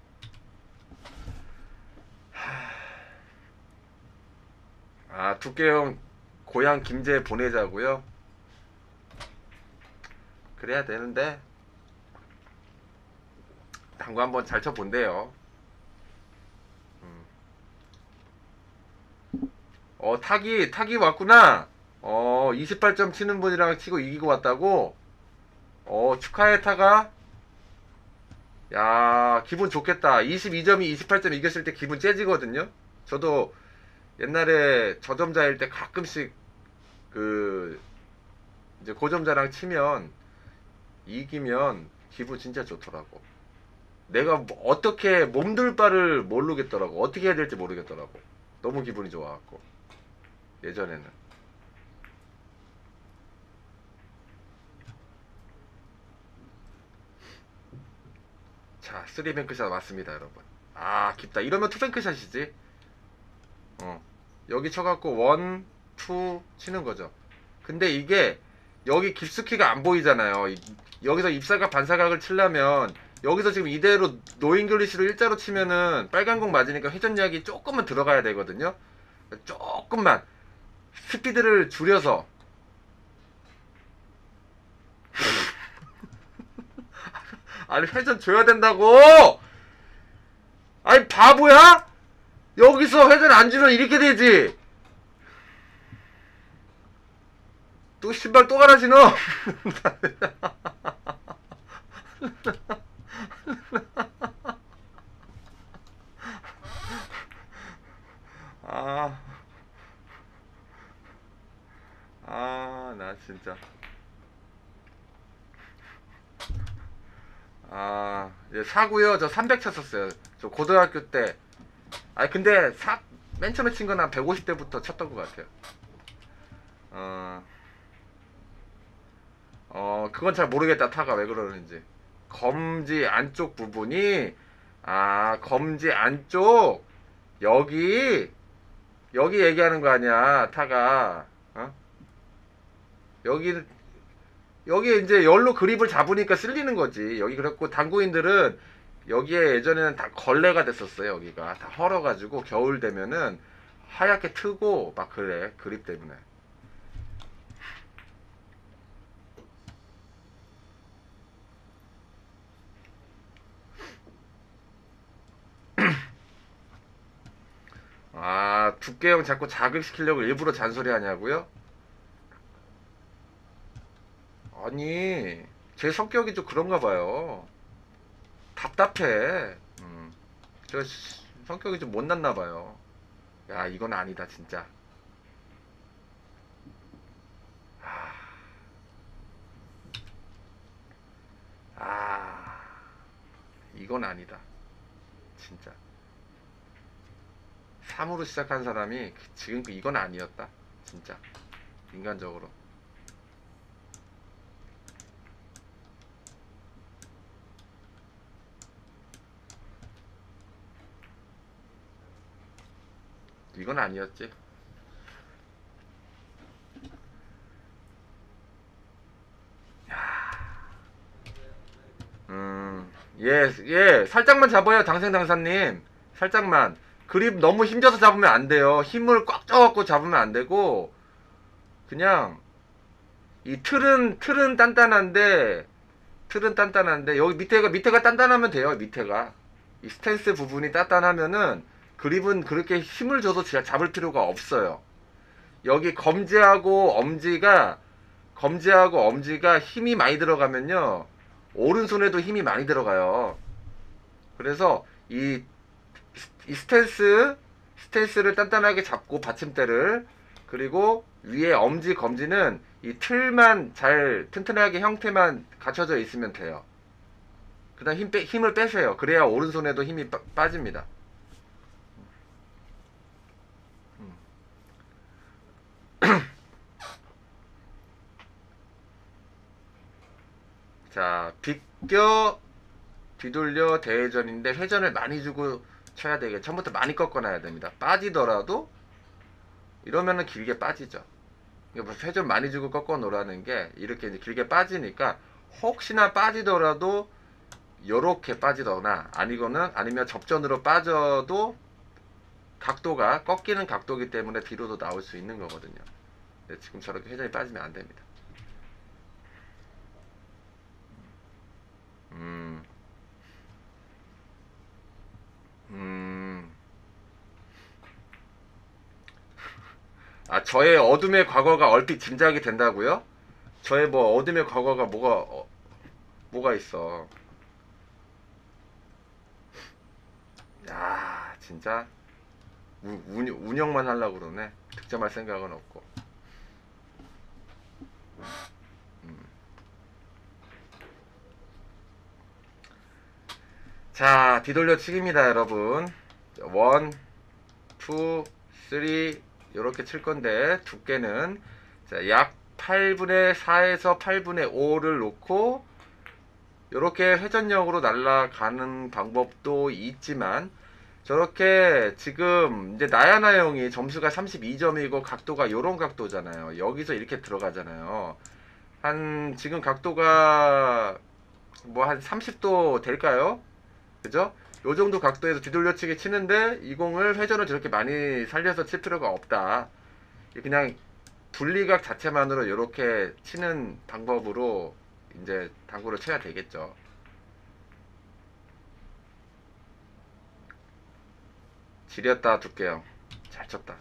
아, 두께형 고향 김제 보내자고요. 그래야 되는데 당구 한번 잘 쳐본대요. 음. 어, 타기 타기 왔구나. 어, 이십팔 점 치는 분이랑 치고 이기고 왔다고. 어, 축하해, 타가. 야, 기분 좋겠다. 이십이 점이 이십팔 점 이겼을 때 기분 째지거든요. 저도 옛날에 저점자일 때 가끔씩 그 이제 고점자랑 치면 이기면 기분 진짜 좋더라고. 내가 뭐 어떻게 몸둘 바를 모르겠더라고. 어떻게 해야 될지 모르겠더라고. 너무 기분이 좋아갖고. 예전에는. 자, 쓰리뱅크샷 맞습니다, 여러분. 아, 깊다. 이러면 투뱅크샷이지. 어. 여기 쳐갖고 원, 투 치는 거죠. 근데 이게 여기 깊숙이가 안 보이잖아요. 이- 여기서 입사각 반사각을 치려면 여기서 지금 이대로 노잉글리시로 일자로 치면은 빨간 공 맞으니까 회전력이 조금만 들어가야 되거든요. 조금만 스피드를 줄여서 아니, 회전 줘야 된다고. 아니, 바보야? 여기서 회전 안 주면 이렇게 되지. 또 신발 또 갈아 신어. 아, 아, 나 진짜. 아, 예, 사고요. 저 삼백 쳤었어요. 저 고등학교 때. 아니, 근데 사, 맨 처음에 친 건 한 백오십 대부터 쳤던 것 같아요. 어, 어, 그건 잘 모르겠다. 타가 왜 그러는지. 검지 안쪽 부분이, 아, 검지 안쪽, 여기, 여기 얘기하는 거 아니야, 타가. 어? 여기, 여기에 이제 열로 그립을 잡으니까 쓸리는 거지. 여기 그랬고, 당구인들은 여기에 예전에는 다 걸레가 됐었어요. 여기가 다 헐어가지고 겨울 되면은 하얗게 트고 막 그래, 그립 때문에. 두께형 자꾸 자극시키려고 일부러 잔소리 하냐고요? 아니, 제 성격이 좀 그런가 봐요. 답답해. 음. 저 시- 성격이 좀 못났나 봐요. 야, 이건 아니다, 진짜. 아, 아, 이건 아니다. 진짜. 삼으로 시작한 사람이 지금 그 이건 아니었다. 진짜. 인간적으로. 이건 아니었지. 음, 예, 예, 살짝만 잡아요, 당생당사님. 살짝만. 그립 너무 힘줘서 잡으면 안 돼요. 힘을 꽉 줘갖고 잡으면 안 되고, 그냥, 이 틀은, 틀은 단단한데, 틀은 단단한데, 여기 밑에가, 밑에가 단단하면 돼요, 밑에가. 이 스탠스 부분이 단단하면은, 그립은 그렇게 힘을 줘서 진짜 잡을 필요가 없어요. 여기 검지하고 엄지가, 검지하고 엄지가 힘이 많이 들어가면요, 오른손에도 힘이 많이 들어가요. 그래서 이, 이 스탠스 스탠스를 단단하게 잡고 받침대를, 그리고 위에 엄지 검지는 이 틀만 잘 튼튼하게 형태만 갖춰져 있으면 돼요. 그 다음 힘 빼, 힘을 빼세요. 그래야 오른손에도 힘이 빠, 빠집니다. 자, 비껴 뒤돌려 대회전인데 회전을 많이 주고 쳐야 되게 처음부터 많이 꺾어놔야 됩니다. 빠지더라도 이러면은 길게 빠지죠. 이거 회전 많이 주고 꺾어 놓으라는 게 이렇게 이제 길게 빠지니까 혹시나 빠지더라도 요렇게 빠지거나 아니거나 아니면 접전으로 빠져도 각도가 꺾이는 각도이기 때문에 뒤로도 나올 수 있는 거거든요. 근데 지금 저렇게 회전이 빠지면 안 됩니다. 음. 음. 아, 저의 어둠의 과거가 얼핏 짐작이 된다고요? 저의 뭐 어둠의 과거가 뭐가 어, 뭐가 있어? 야, 진짜 우, 운, 운영만 하려고 그러네. 득점할 생각은 없고. 음. 자, 뒤돌려치기입니다, 여러분. 원, 투, 쓰리 이렇게 칠 건데 두께는 자, 약 팔분의 사에서 팔분의 오를 놓고 이렇게 회전력으로 날아가는 방법도 있지만, 저렇게 지금 이제 나야나 형이 점수가 삼십이 점이고 각도가 요런 각도잖아요. 여기서 이렇게 들어가잖아요. 한 지금 각도가 뭐 한 삼십 도 될까요? 그죠? 요 정도 각도에서 뒤돌려치기 치는데 이 공을 회전을 저렇게 많이 살려서 칠 필요가 없다. 그냥 분리각 자체만으로 이렇게 치는 방법으로 이제 당구를 쳐야 되겠죠. 지렸다 두께요. 잘 쳤다.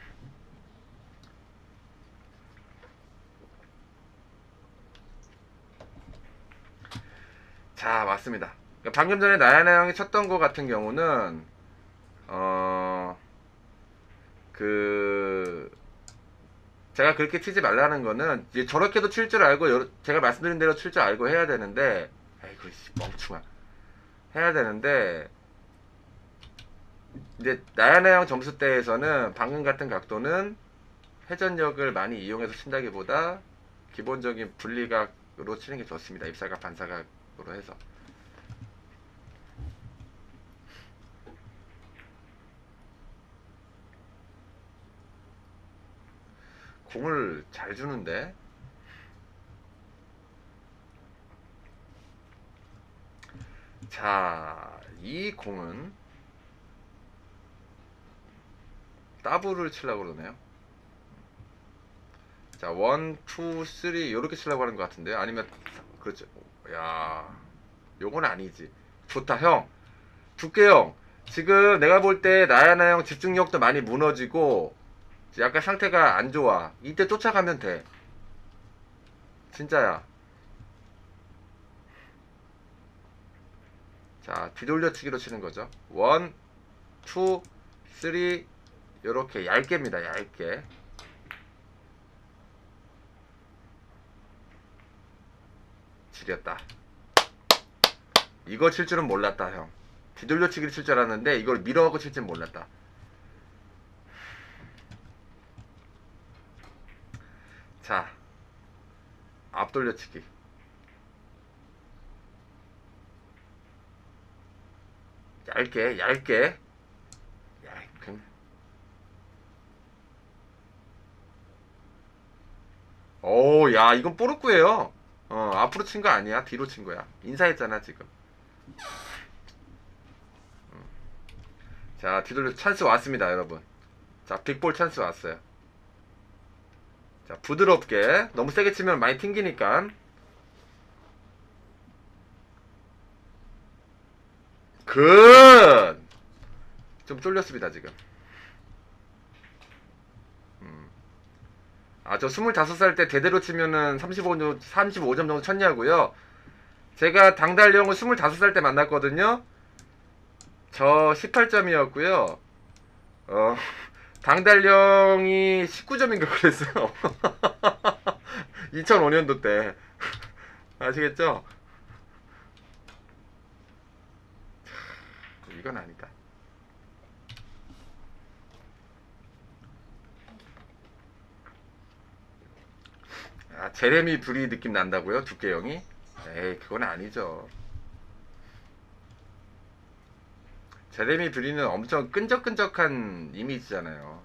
자, 맞습니다. 방금 전에 나야나 형이 쳤던 거 같은 경우는 어... 그... 제가 그렇게 치지 말라는 거는 이제 저렇게도 칠 줄 알고 여러... 제가 말씀드린 대로 칠 줄 알고 해야 되는데, 아이고 멍충아, 해야 되는데 이제 나야나 형 점수대에서는 방금 같은 각도는 회전력을 많이 이용해서 친다기보다 기본적인 분리각으로 치는 게 좋습니다. 입사각 반사각으로 해서. 공을 잘 주는데. 자, 이 공은 더블을 치려고 그러네요. 자, 원, 투, 쓰리 요렇게 치려고 하는 것 같은데요. 아니면 그렇죠. 야, 요건 아니지. 좋다 형. 두께 형. 지금 내가 볼 때 나야나 형 집중력도 많이 무너지고 약간 상태가 안 좋아. 이때 쫓아가면 돼. 진짜야. 자, 뒤돌려치기로 치는 거죠. 원, 투, 쓰리, 요렇게 얇게입니다. 얇게. 지렸다. 이거 칠 줄은 몰랐다, 형. 뒤돌려치기를 칠 줄 알았는데 이걸 밀어갖고 칠 줄은 몰랐다. 자, 앞돌려치기. 얇게, 얇게. 얇게. 오, 야, 이건 뽀르꾸예요. 어, 앞으로 친 거 아니야. 뒤로 친 거야. 인사했잖아, 지금. 음. 자, 뒤돌려 찬스 왔습니다, 여러분. 자, 빅볼 찬스 왔어요. 자, 부드럽게. 너무 세게 치면 많이 튕기니까. 굿! 좀 쫄렸습니다, 지금. 음. 아, 저 스물다섯 살 때 대대로 치면은 삼십오 점, 삼십오 점 정도 쳤냐고요? 제가 당달령을 스물다섯 살 때 만났거든요? 저 십팔 점이었고요. 어, 당달령이 십구 점인가 그랬어요. 이천오 년도 때. 아시겠죠? 이건 아니다. 아, 제레미 브리 느낌 난다고요? 두께형이? 에이, 그건 아니죠. 제레미 브리는 엄청 끈적끈적한 이미지잖아요.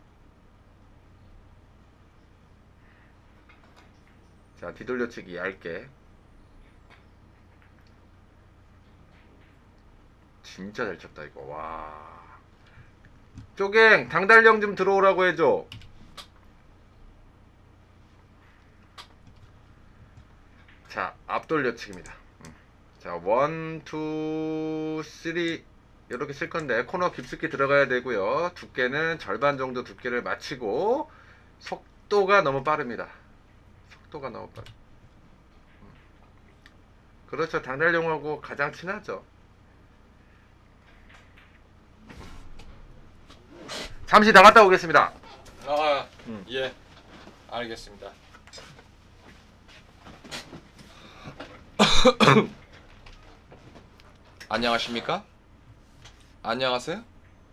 자, 뒤돌려치기 얇게. 진짜 잘 쳤다 이거. 와. 쪼갱 당달령 좀 들어오라고 해줘. 자, 앞돌려치기입니다. 음. 자, 원, 투, 쓰리 이렇게 칠 건데 코너 깊숙이 들어가야 되고요. 두께는 절반 정도 두께를 맞추고 속도가 너무 빠릅니다. 속도가 너무 빠르. 음. 그렇죠. 당달령하고 가장 친하죠. 잠시 나갔다 오겠습니다. 아, 음. 예, 알겠습니다. 안녕하십니까? 안녕하세요?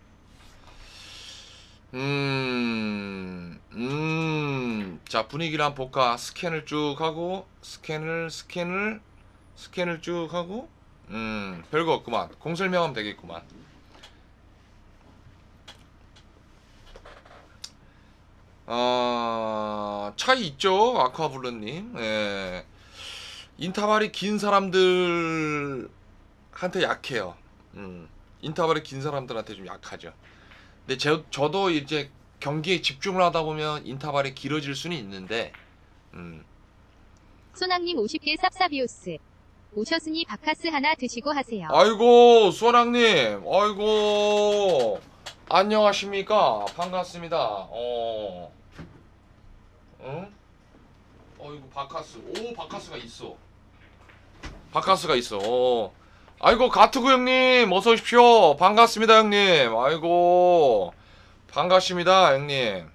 음, 음, 자, 분위기를 한번 볼까? 스캔을 쭉 하고, 스캔을, 스캔을, 스캔을 쭉 하고, 음, 별거 없구만. 공설명하면 되겠구만. 어, 차이 있죠, 아쿠아블루님. 예. 인터벌이 긴 사람들한테 약해요. 음, 인터벌이 긴 사람들한테 좀 약하죠. 근데 제, 저도 이제 경기에 집중을 하다 보면 인터벌이 길어질 수는 있는데, 음. 소낭님 오십 개 쌉싸비오스. 오셨으니 바카스 하나 드시고 하세요. 아이고, 소랑님, 아이고, 안녕하십니까? 반갑습니다. 어, 응? 어이구, 바카스. 오, 바카스가 있어. 바카스가 있어. 어. 아이고, 가투구 형님, 어서 오십시오. 반갑습니다, 형님. 아이고, 반갑습니다, 형님.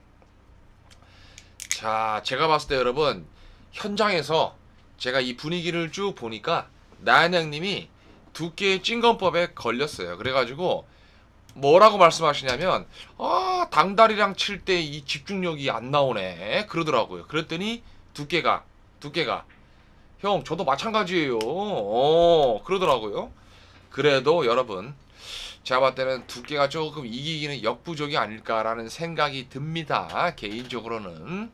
자, 제가 봤을 때 여러분, 현장에서 제가 이 분위기를 쭉 보니까 나연 형님이 두께의 찐건법에 걸렸어요. 그래가지고 뭐라고 말씀하시냐면, 아, 당다리랑 칠 때 이 집중력이 안 나오네 그러더라고요. 그랬더니 두께가 두께가 형, 저도 마찬가지예요. 어, 그러더라고요. 그래도 여러분, 제가 봤을 때는 두께가 조금 이기기는 역부족이 아닐까라는 생각이 듭니다. 개인적으로는.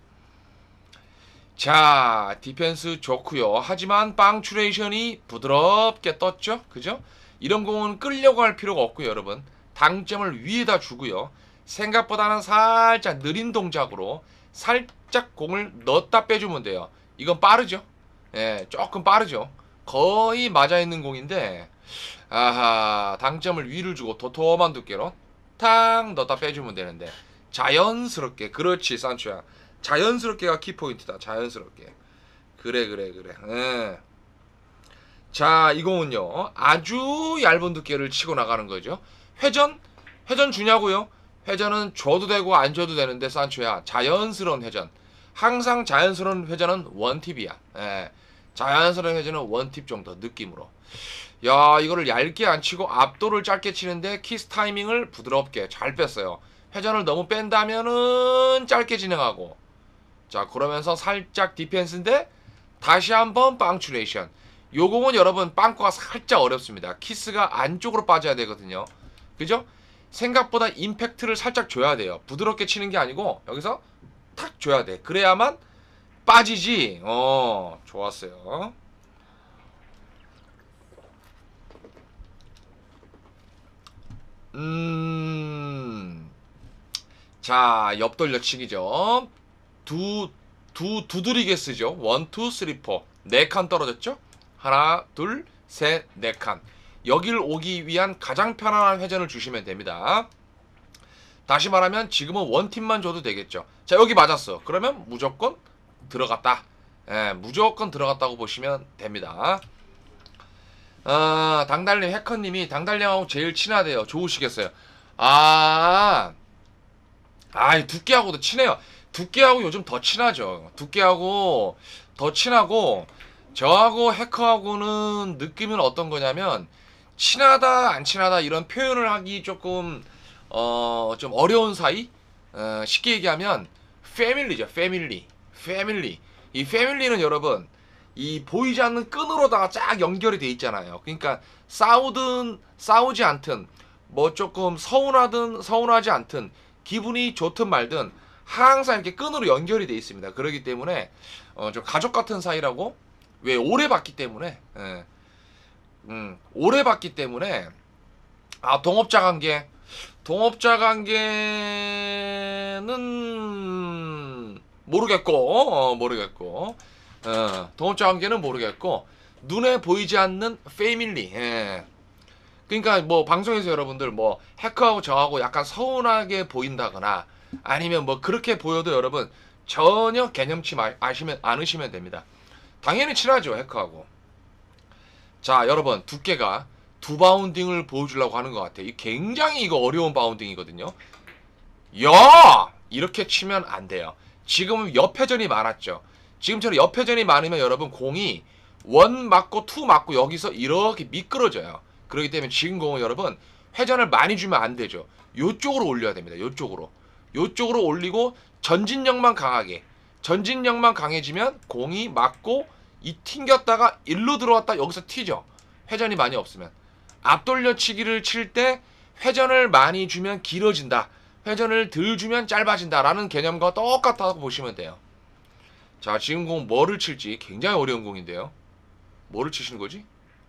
자, 디펜스 좋고요. 하지만 빵추레이션이 부드럽게 떴죠. 그죠? 이런 공은 끌려고 할 필요가 없고요, 여러분. 당점을 위에다 주고요. 생각보다는 살짝 느린 동작으로 살짝 공을 넣었다 빼주면 돼요. 이건 빠르죠. 예, 조금 빠르죠. 거의 맞아있는 공인데 아하 당점을 위를 주고 도톰한 두께로 탕 넣다 빼주면 되는데 자연스럽게 그렇지 산초야 자연스럽게가 키포인트다 자연스럽게 그래 그래 그래 예. 자 이 공은요 아주 얇은 두께를 치고 나가는 거죠. 회전? 회전 주냐고요? 회전은 줘도 되고 안 줘도 되는데 산초야 자연스러운 회전 항상 자연스러운 회전은 원팁이야. 예. 자연스러운 회전은 원팁 정도 느낌으로 야 이거를 얇게 안 치고 앞도를 짧게 치는데 키스 타이밍을 부드럽게 잘 뺐어요. 회전을 너무 뺀다면은 짧게 진행하고 자 그러면서 살짝 디펜스인데 다시 한번 빵츄레이션 요 공은 여러분 빵꾸가 살짝 어렵습니다. 키스가 안쪽으로 빠져야 되거든요. 그죠? 생각보다 임팩트를 살짝 줘야 돼요. 부드럽게 치는 게 아니고 여기서 탁 줘야 돼. 그래야만 빠지지. 어 좋았어요. 음, 자, 옆돌려치기죠. 두, 두, 두드리게 쓰죠. 원, 투, 쓰리, 포. 네 칸 떨어졌죠? 하나, 둘, 셋, 네 칸. 여길 오기 위한 가장 편안한 회전을 주시면 됩니다. 다시 말하면 지금은 원팀만 줘도 되겠죠. 자, 여기 맞았어. 그러면 무조건 들어갔다. 예, 무조건 들어갔다고 보시면 됩니다. 아, 당달님, 해커님이 당달님하고 제일 친하대요. 좋으시겠어요. 아, 아, 두께하고도 친해요. 두께하고 요즘 더 친하죠. 두께하고 더 친하고, 저하고 해커하고는 느낌은 어떤 거냐면, 친하다, 안 친하다, 이런 표현을 하기 조금, 어, 좀 어려운 사이? 어, 쉽게 얘기하면, 패밀리죠. 패밀리. 패밀리. 이 패밀리는 여러분, 이 보이지 않는 끈으로다가 쫙 연결이 돼 있잖아요. 그러니까 싸우든 싸우지 않든 뭐 조금 서운하든 서운하지 않든 기분이 좋든 말든 항상 이렇게 끈으로 연결이 돼 있습니다. 그렇기 때문에 어, 좀 가족 같은 사이라고 왜 오래 봤기 때문에 예. 음, 오래 봤기 때문에 아 동업자 관계 동업자 관계는 모르겠고 어, 모르겠고 어, 동업자 관계는 모르겠고 눈에 보이지 않는 패밀리. 예. 그러니까 뭐 방송에서 여러분들 뭐 해커하고 저하고 약간 서운하게 보인다거나 아니면 뭐 그렇게 보여도 여러분 전혀 개념치 마, 아시면 않으시면 됩니다. 당연히 친하죠 해커하고. 자 여러분 두께가 두 바운딩을 보여주려고 하는 것 같아요. 이 굉장히 이거 어려운 바운딩이거든요. 야 이렇게 치면 안 돼요. 지금은 옆회전이 많았죠. 지금처럼 옆회전이 많으면 여러분 공이 원 맞고 투 맞고 여기서 이렇게 미끄러져요. 그렇기 때문에 지금 공은 여러분 회전을 많이 주면 안 되죠. 요쪽으로 올려야 됩니다. 요쪽으로. 요쪽으로 올리고 전진력만 강하게. 전진력만 강해지면 공이 맞고 이 튕겼다가 일로 들어왔다 여기서 튀죠. 회전이 많이 없으면. 앞돌려치기를 칠 때 회전을 많이 주면 길어진다. 회전을 덜 주면 짧아진다. 라는 개념과 똑같다고 보시면 돼요. 자 지금 공 뭐를 칠지 굉장히 어려운 공인데요. 뭐를 치시는 거지?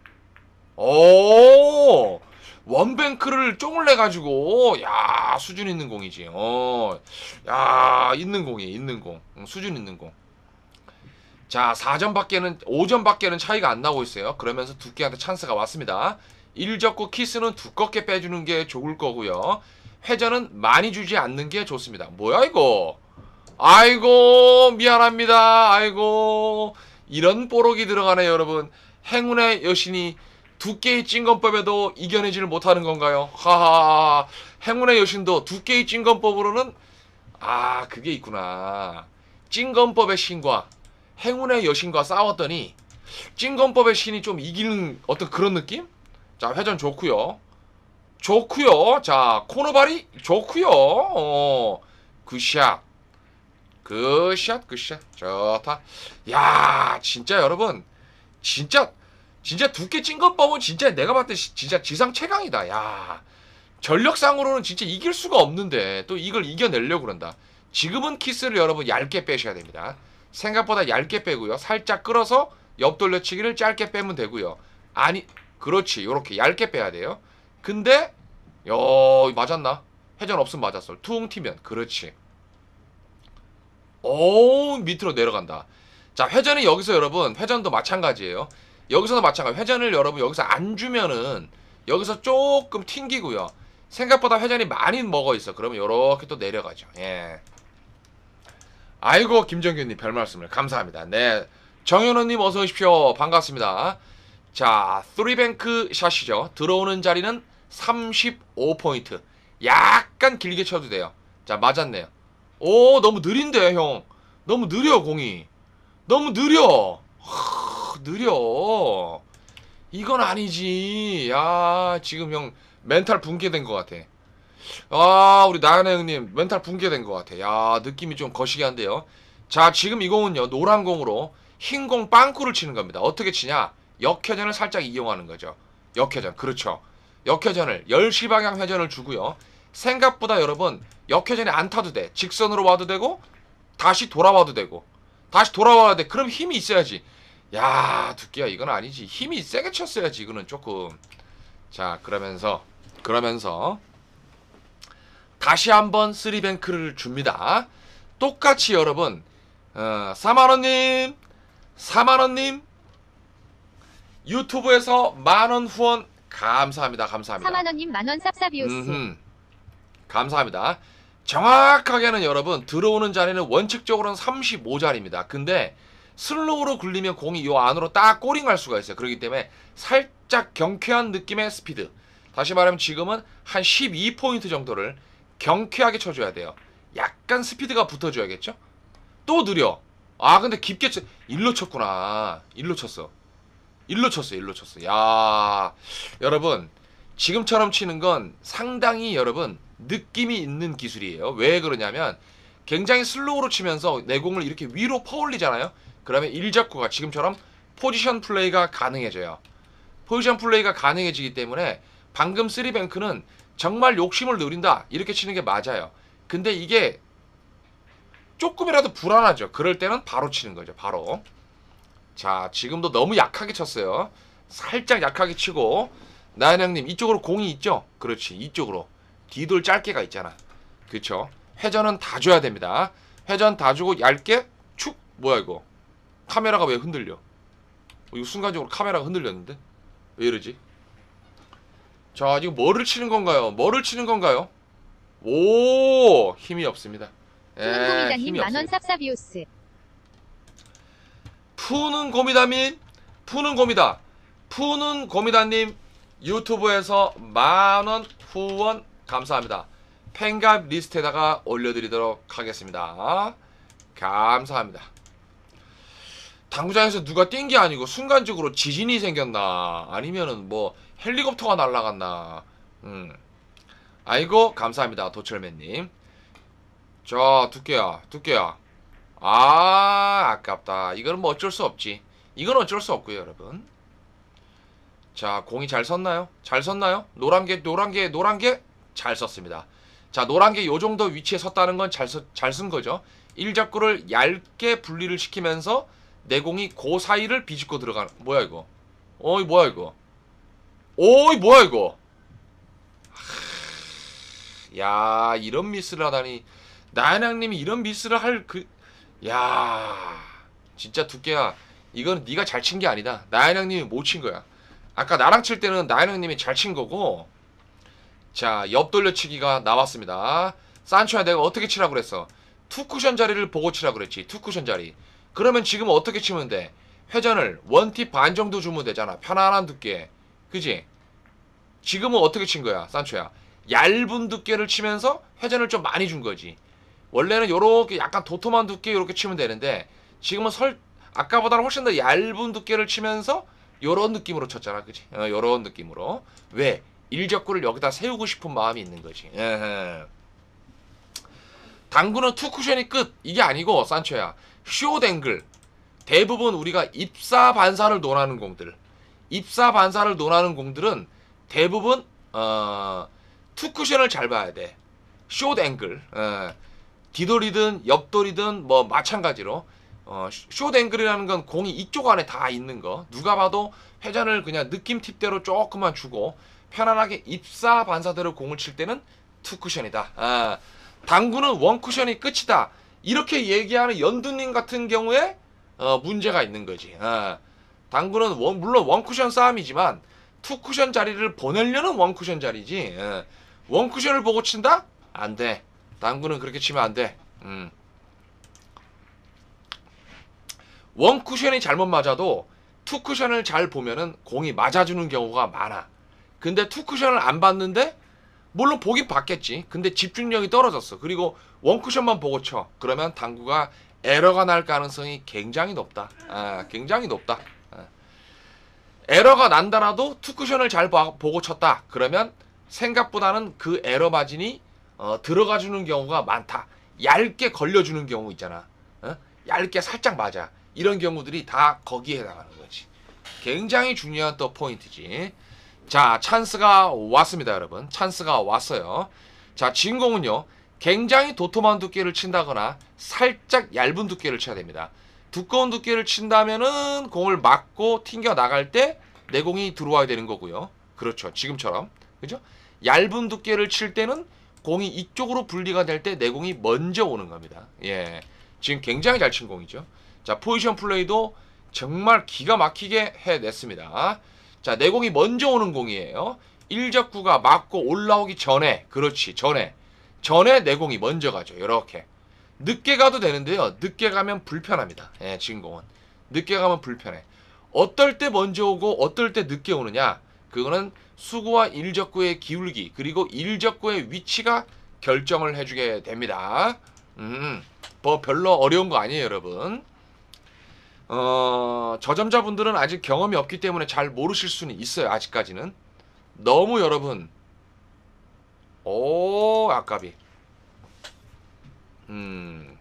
오 원뱅크를 쫑을 내가지고 야 수준 있는 공이지. 어야 있는 공이에요. 있는 공 응, 수준 있는 공. 자 사 점밖에는 오 점밖에는 차이가 안 나고 있어요. 그러면서 두께한테 찬스가 왔습니다. 일 접고 키스는 두껍게 빼주는 게 좋을 거고요. 회전은 많이 주지 않는 게 좋습니다. 뭐야 이거? 아이고 미안합니다. 아이고 이런 뽀록이 들어가네 여러분. 행운의 여신이 두께의 찐건법에도 이겨내지를 못하는 건가요? 하하 행운의 여신도 두께의 찐건법으로는 아 그게 있구나. 찐건법의 신과 행운의 여신과 싸웠더니 찐건법의 신이 좀 이기는 어떤 그런 느낌? 자 회전 좋구요. 좋구요. 자 코너발이 좋구요. 어, 굿샷 굿샷 굿샷 좋다. 야 진짜 여러분 진짜 진짜 두께 찐건법은 진짜 내가 봤을 때 진짜 지상 최강이다. 야 전력상으로는 진짜 이길 수가 없는데 또 이걸 이겨내려고 그런다. 지금은 키스를 여러분 얇게 빼셔야 됩니다. 생각보다 얇게 빼고요. 살짝 끌어서 옆돌려치기를 짧게 빼면 되고요. 아니 그렇지 요렇게 얇게 빼야 돼요. 근데 여 맞았나? 회전 없으면 맞았어. 퉁 튀면 그렇지. 오 밑으로 내려간다. 자 회전이 여기서 여러분 회전도 마찬가지예요. 여기서도 마찬가지. 회전을 여러분 여기서 안 주면은 여기서 조금 튕기고요. 생각보다 회전이 많이 먹어 있어. 그러면 요렇게 또 내려가죠. 예. 아이고 김정규님 별 말씀을 감사합니다. 네, 정현호님 어서 오십시오. 반갑습니다. 자, 쓰리뱅크 샷이죠. 들어오는 자리는 삼십오 포인트. 약간 길게 쳐도 돼요. 자, 맞았네요. 오, 너무 느린데 형. 너무 느려 공이. 너무 느려. 하, 느려. 이건 아니지. 야, 지금 형 멘탈 붕괴된 것 같아. 아, 우리 나연아 형님 멘탈 붕괴된 것 같아. 야, 느낌이 좀 거시기 한데요. 자, 지금 이 공은요 노란 공으로 흰 공 빵꾸를 치는 겁니다. 어떻게 치냐? 역회전을 살짝 이용하는 거죠. 역회전, 그렇죠. 역회전을 열 시 방향 회전을 주고요. 생각보다 여러분 역회전이 안 타도 돼. 직선으로 와도 되고 다시 돌아와도 되고 다시 돌아와야 돼. 그럼 힘이 있어야지. 야, 두께야 이건 아니지. 힘이 세게 쳤어야지. 이거는 조금. 자, 그러면서 그러면서 다시 한번 쓰리뱅크를 줍니다. 똑같이 여러분 어, 사만원님 사만원님 유튜브에서 만원 후원 감사합니다. 감사합니다. 사만원님 만원 쌉싸비오스. 음흠. 감사합니다. 정확하게는 여러분 들어오는 자리는 원칙적으로는 삼십오 자리입니다. 근데 슬로우로 굴리면 공이 요 안으로 딱 꼬링할 수가 있어요. 그렇기 때문에 살짝 경쾌한 느낌의 스피드. 다시 말하면 지금은 한 십이 포인트 정도를 경쾌하게 쳐줘야 돼요. 약간 스피드가 붙어줘야겠죠? 또 느려. 아, 근데 깊게 쳐. 일로 쳤구나. 일로 쳤어. 일로 쳤어. 일로 쳤어. 야, 여러분 지금처럼 치는 건 상당히 여러분 느낌이 있는 기술이에요. 왜 그러냐면 굉장히 슬로우로 치면서 내 공을 이렇게 위로 퍼올리잖아요. 그러면 일적구가 지금처럼 포지션 플레이가 가능해져요. 포지션 플레이가 가능해지기 때문에 방금 쓰리뱅크는 정말 욕심을 누린다 이렇게 치는 게 맞아요. 근데 이게 조금이라도 불안하죠. 그럴 때는 바로 치는 거죠. 바로. 자, 지금도 너무 약하게 쳤어요. 살짝 약하게 치고. 나연 형님 이쪽으로 공이 있죠? 그렇지, 이쪽으로 뒤돌 짧게가 있잖아. 그쵸? 회전은 다 줘야 됩니다. 회전 다 주고 얇게 축. 뭐야 이거 카메라가 왜 흔들려? 어, 이거 순간적으로 카메라가 흔들렸는데 왜 이러지? 자, 이거 뭐를 치는 건가요? 뭐를 치는 건가요? 오, 힘이 없습니다. 푸는 에, 고미다님 힘이 만원 없어요. 쌉싸비오스. 푸는 고미다님, 푸는 고미다, 푸는 고미다님 유튜브에서 만원 후원 감사합니다. 팬갑 리스트에다가 올려드리도록 하겠습니다. 감사합니다. 당구장에서 누가 뛴 게 아니고 순간적으로 지진이 생겼나 아니면은 뭐 헬리콥터가 날아갔나. 음. 아이고 감사합니다 도철맨님. 자, 두께야 두께야. 아, 아깝다. 이거는 뭐 어쩔 수 없지. 이건 어쩔 수 없고요 여러분. 자, 공이 잘 섰나요? 잘 섰나요? 노란게 노란게 노란게 잘 썼습니다. 자, 노란게 요정도 위치에 섰다는 건 잘 잘 쓴 거죠. 일적구를 얇게 분리를 시키면서 내 공이 그 사이를 비집고 들어가는. 뭐야 이거? 어이 뭐야 이거? 오이 뭐야 이거? 하... 야, 이런 미스를 하다니. 나연양님이 이런 미스를 할 그... 야, 진짜 두께야. 이건 네가 잘 친 게 아니다. 나연양님이 못 친 거야. 아까 나랑 칠 때는 나연양님이 잘 친 거고. 자, 옆 돌려치기가 나왔습니다. 산초야, 내가 어떻게 치라고 그랬어? 투쿠션 자리를 보고 치라고 그랬지. 투쿠션 자리. 그러면 지금 어떻게 치면 돼? 회전을 원팁 반 정도 주면 되잖아. 편안한 두께. 그지? 지금은 어떻게 친 거야 산초야? 얇은 두께를 치면서 회전을 좀 많이 준 거지. 원래는 요렇게 약간 도톰한 두께 요렇게 치면 되는데 지금은 설 아까보다는 훨씬 더 얇은 두께를 치면서 요런 느낌으로 쳤잖아. 그지? 어, 요런 느낌으로. 왜? 일적구를 여기다 세우고 싶은 마음이 있는 거지. 에헤. 당구는 투쿠션이 끝. 이게 아니고 산초야, 숏앵글. 대부분 우리가 입사 반사를 논하는 공들, 입사 반사를 논하는 공들은 대부분 어, 투쿠션을 잘 봐야 돼. 숏앵글. 어, 뒤돌이든 옆돌이든 뭐 마찬가지로 어, 숏앵글이라는 건 공이 이쪽 안에 다 있는 거. 누가 봐도 회전을 그냥 느낌 팁대로 조금만 주고 편안하게 입사 반사대로 공을 칠 때는 투쿠션이다. 아, 당구는 원쿠션이 끝이다. 이렇게 얘기하는 연두님 같은 경우에 어, 문제가 있는 거지. 아, 당구는 원, 물론 원쿠션 싸움이지만 투쿠션 자리를 보내려는 원쿠션 자리지. 예. 원쿠션을 보고 친다? 안 돼. 당구는 그렇게 치면 안 돼. 음. 원쿠션이 잘못 맞아도 투쿠션을 잘 보면은 공이 맞아주는 경우가 많아. 근데 투쿠션을 안 봤는데 물론 보긴 봤겠지. 근데 집중력이 떨어졌어. 그리고 원쿠션만 보고 쳐. 그러면 당구가 에러가 날 가능성이 굉장히 높다. 아, 굉장히 높다. 아. 에러가 난다라도 투쿠션을 잘 봐, 보고 쳤다. 그러면 생각보다는 그 에러 마진이 어, 들어가주는 경우가 많다. 얇게 걸려주는 경우 있잖아. 어? 얇게 살짝 맞아. 이런 경우들이 다 거기에 해당하는 거지. 굉장히 중요한 또 포인트지. 자, 찬스가 왔습니다, 여러분. 찬스가 왔어요. 자, 진공은요. 굉장히 도톰한 두께를 친다거나 살짝 얇은 두께를 쳐야 됩니다. 두꺼운 두께를 친다면은 공을 맞고 튕겨 나갈 때 내 공이 들어와야 되는 거고요. 그렇죠. 지금처럼. 그죠? 얇은 두께를 칠 때는 공이 이쪽으로 분리가 될 때 내 공이 먼저 오는 겁니다. 예. 지금 굉장히 잘 친 공이죠. 자, 포지션 플레이도 정말 기가 막히게 해냈습니다. 자, 내 공이 먼저 오는 공이에요. 일적구가 맞고 올라오기 전에, 그렇지, 전에. 전에 내 공이 먼저 가죠. 이렇게. 늦게 가도 되는데요. 늦게 가면 불편합니다. 예, 지금 공은. 늦게 가면 불편해. 어떨 때 먼저 오고 어떨 때 늦게 오느냐. 그거는 수구와 일적구의 기울기 그리고 일적구의 위치가 결정을 해주게 됩니다. 음, 뭐 별로 어려운 거 아니에요, 여러분. 어, 저점자분들은 아직 경험이 없기 때문에 잘 모르실 수는 있어요. 아직까지는. 너무 여러분. 오, 아까비. 음.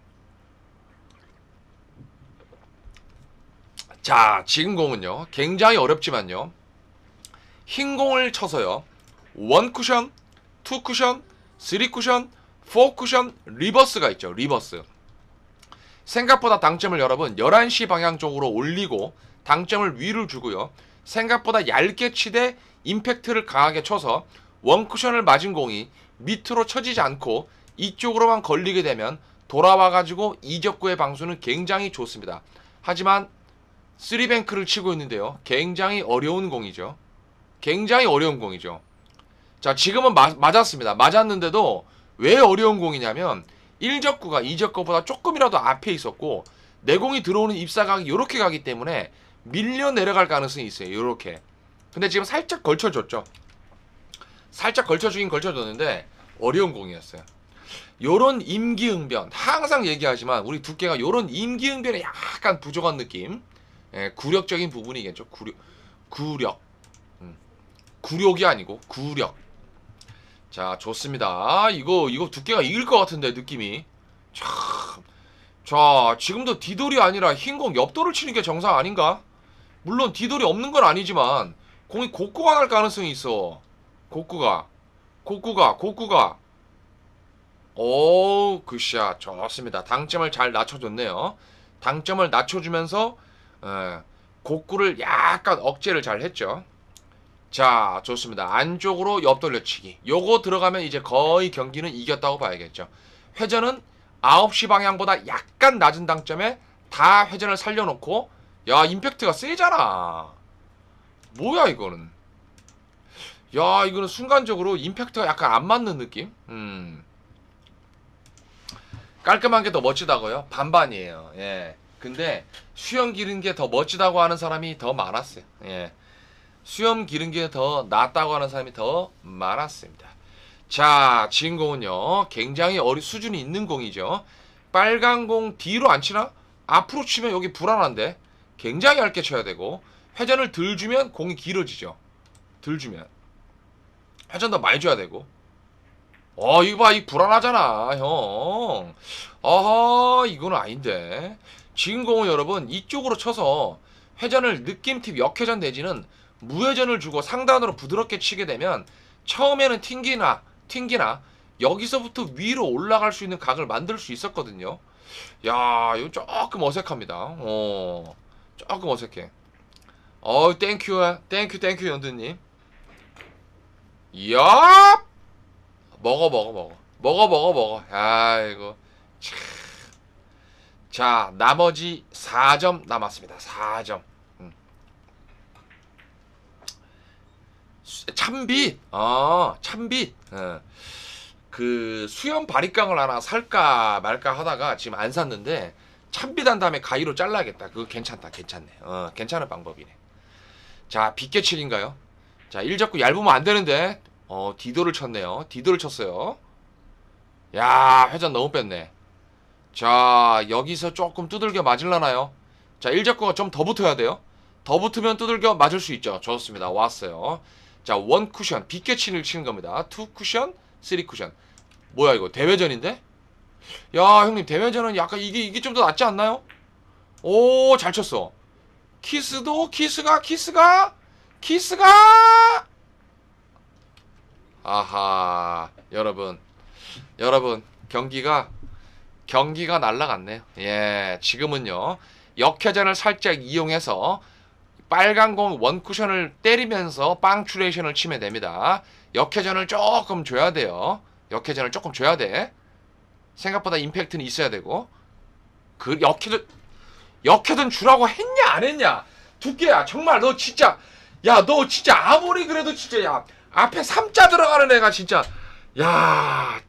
자, 지금 공은요. 굉장히 어렵지만요. 흰 공을 쳐서요. 원 쿠션, 투 쿠션, 쓰리 쿠션, 사 쿠션, 리버스가 있죠. 리버스. 생각보다 당점을 여러분 열한 시 방향 쪽으로 올리고 당점을 위를 주고요. 생각보다 얇게 치되 임팩트를 강하게 쳐서 원 쿠션을 맞은 공이 밑으로 쳐지지 않고 이쪽으로만 걸리게 되면 돌아와가지고 이적구의 방수는 굉장히 좋습니다. 하지만 쓰리뱅크를 치고 있는데요. 굉장히 어려운 공이죠. 굉장히 어려운 공이죠. 자, 지금은 마, 맞았습니다. 맞았는데도 왜 어려운 공이냐면 일적구가 이적구보다 조금이라도 앞에 있었고 내 공이 들어오는 입사각이 이렇게 가기 때문에 밀려 내려갈 가능성이 있어요. 이렇게. 근데 지금 살짝 걸쳐줬죠. 살짝 걸쳐주긴 걸쳐줬는데 어려운 공이었어요. 요런 임기응변 항상 얘기하지만 우리 두께가 요런 임기응변에 약간 부족한 느낌. 예, 구력적인 부분이겠죠. 구력. 구력. 음. 구력이 아니고 구력. 자, 좋습니다. 이거 이거 두께가 이길 것 같은데 느낌이. 참. 자, 지금도 디돌이 아니라 흰공 옆돌을 치는 게 정상 아닌가? 물론 디돌이 없는 건 아니지만 공이 곡구가 날 가능성이 있어. 곡구가. 곡구가. 곡구가. 오, 굿샷. 좋습니다. 당점을 잘 낮춰줬네요. 당점을 낮춰주면서 에, 곡구를 약간 억제를 잘 했죠. 자, 좋습니다. 안쪽으로 옆돌려치기. 요거 들어가면 이제 거의 경기는 이겼다고 봐야겠죠. 회전은 아홉 시 방향보다 약간 낮은 당점에 다 회전을 살려놓고 야, 임팩트가 세잖아. 뭐야 이거는. 야, 이거는 순간적으로 임팩트가 약간 안 맞는 느낌? 음. 깔끔한 게 더 멋지다고요? 반반이에요. 예. 근데 수염 기른 게 더 멋지다고 하는 사람이 더 많았어요. 예. 수염 기른 게 더 낫다고 하는 사람이 더 많았습니다. 자, 진 공은요. 굉장히 어리 수준이 있는 공이죠. 빨간 공 뒤로 안 치나? 앞으로 치면 여기 불안한데. 굉장히 얇게 쳐야 되고 회전을 덜 주면 공이 길어지죠. 덜 주면. 회전 더 많이 줘야 되고. 어, 이거 봐. 이 불안하잖아, 형. 아하, 이건 아닌데. 진 공은 여러분 이쪽으로 쳐서 회전을 느낌팁 역회전 내지는 무회전을 주고 상단으로 부드럽게 치게 되면 처음에는 튕기나 튕기나 여기서부터 위로 올라갈 수 있는 각을 만들 수 있었거든요. 야, 이거 조금 어색합니다. 어, 조금 어색해. 어, 땡큐, 땡큐, 땡큐, 연두님. 이야, 먹어, 먹어, 먹어, 먹어, 먹어, 먹어. 야, 이거 참. 자, 나머지 사 점 남았습니다. 사 점. 음. 참빗. 아, 참빗. 어. 그 수염 바리깡을 하나 살까 말까 하다가 지금 안 샀는데 참빗 한 다음에 가위로 잘라야겠다. 그거 괜찮다. 괜찮네. 어, 괜찮은 방법이네. 자, 빗개칠인가요? 자, 일적구 얇으면 안 되는데. 어, 디도를 쳤네요. 디도를 쳤어요. 야, 회전 너무 뺐네. 자, 여기서 조금 두들겨 맞을라나요? 자, 일적구가 좀 더 붙어야 돼요. 더 붙으면 두들겨 맞을 수 있죠. 좋습니다. 왔어요. 자, 원 쿠션. 빗개치를 치는 겁니다. 투 쿠션, 쓰리 쿠션. 뭐야 이거 대회전인데? 야, 형님 대회전은 약간 이게 이게 좀 더 낫지 않나요? 오, 잘 쳤어. 키스도 키스가 키스가 키스가 아하, 여러분 여러분 경기가 경기가 날라갔네요. 예, 지금은요 역회전을 살짝 이용해서 빨간 공 원쿠션을 때리면서 빵츄레이션을 치면 됩니다. 역회전을 조금 줘야 돼요. 역회전을 조금 줘야 돼. 생각보다 임팩트는 있어야 되고. 그 역회전 역회전 주라고 했냐 안 했냐? 두께야 정말 너 진짜 야 너 진짜 아무리 그래도 진짜 야 앞에 삼자 들어가는 애가 진짜 야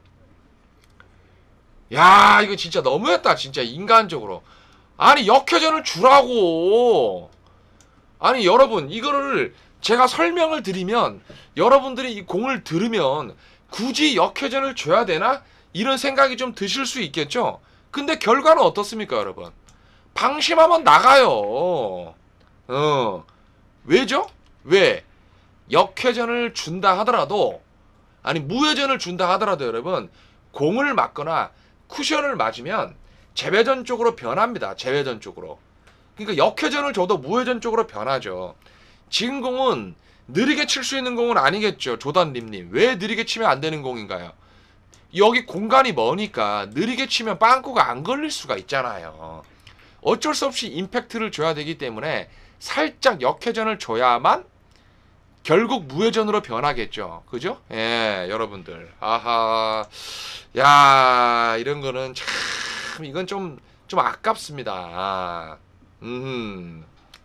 야 이거 진짜 너무했다 진짜 인간적으로. 아니 역회전을 주라고. 아니 여러분 이거를 제가 설명을 드리면 여러분들이 이 공을 들으면 굳이 역회전을 줘야 되나? 이런 생각이 좀 드실 수 있겠죠? 근데 결과는 어떻습니까 여러분? 방심하면 나가요. 어. 왜죠? 왜? 역회전을 준다 하더라도 아니 무회전을 준다 하더라도 여러분 공을 맞거나 쿠션을 맞으면 재회전 쪽으로 변합니다. 재회전 쪽으로. 그러니까 역회전을 줘도 무회전 쪽으로 변하죠. 지금 공은 느리게 칠 수 있는 공은 아니겠죠. 조단림님. 왜 느리게 치면 안 되는 공인가요? 여기 공간이 머니까 느리게 치면 빵꾸가 안 걸릴 수가 있잖아요. 어쩔 수 없이 임팩트를 줘야 되기 때문에 살짝 역회전을 줘야만 결국 무회전으로 변하겠죠. 그죠? 예, 여러분들. 아하. 야, 이런 거는 참 이건 좀 좀 아깝습니다. 아. 음.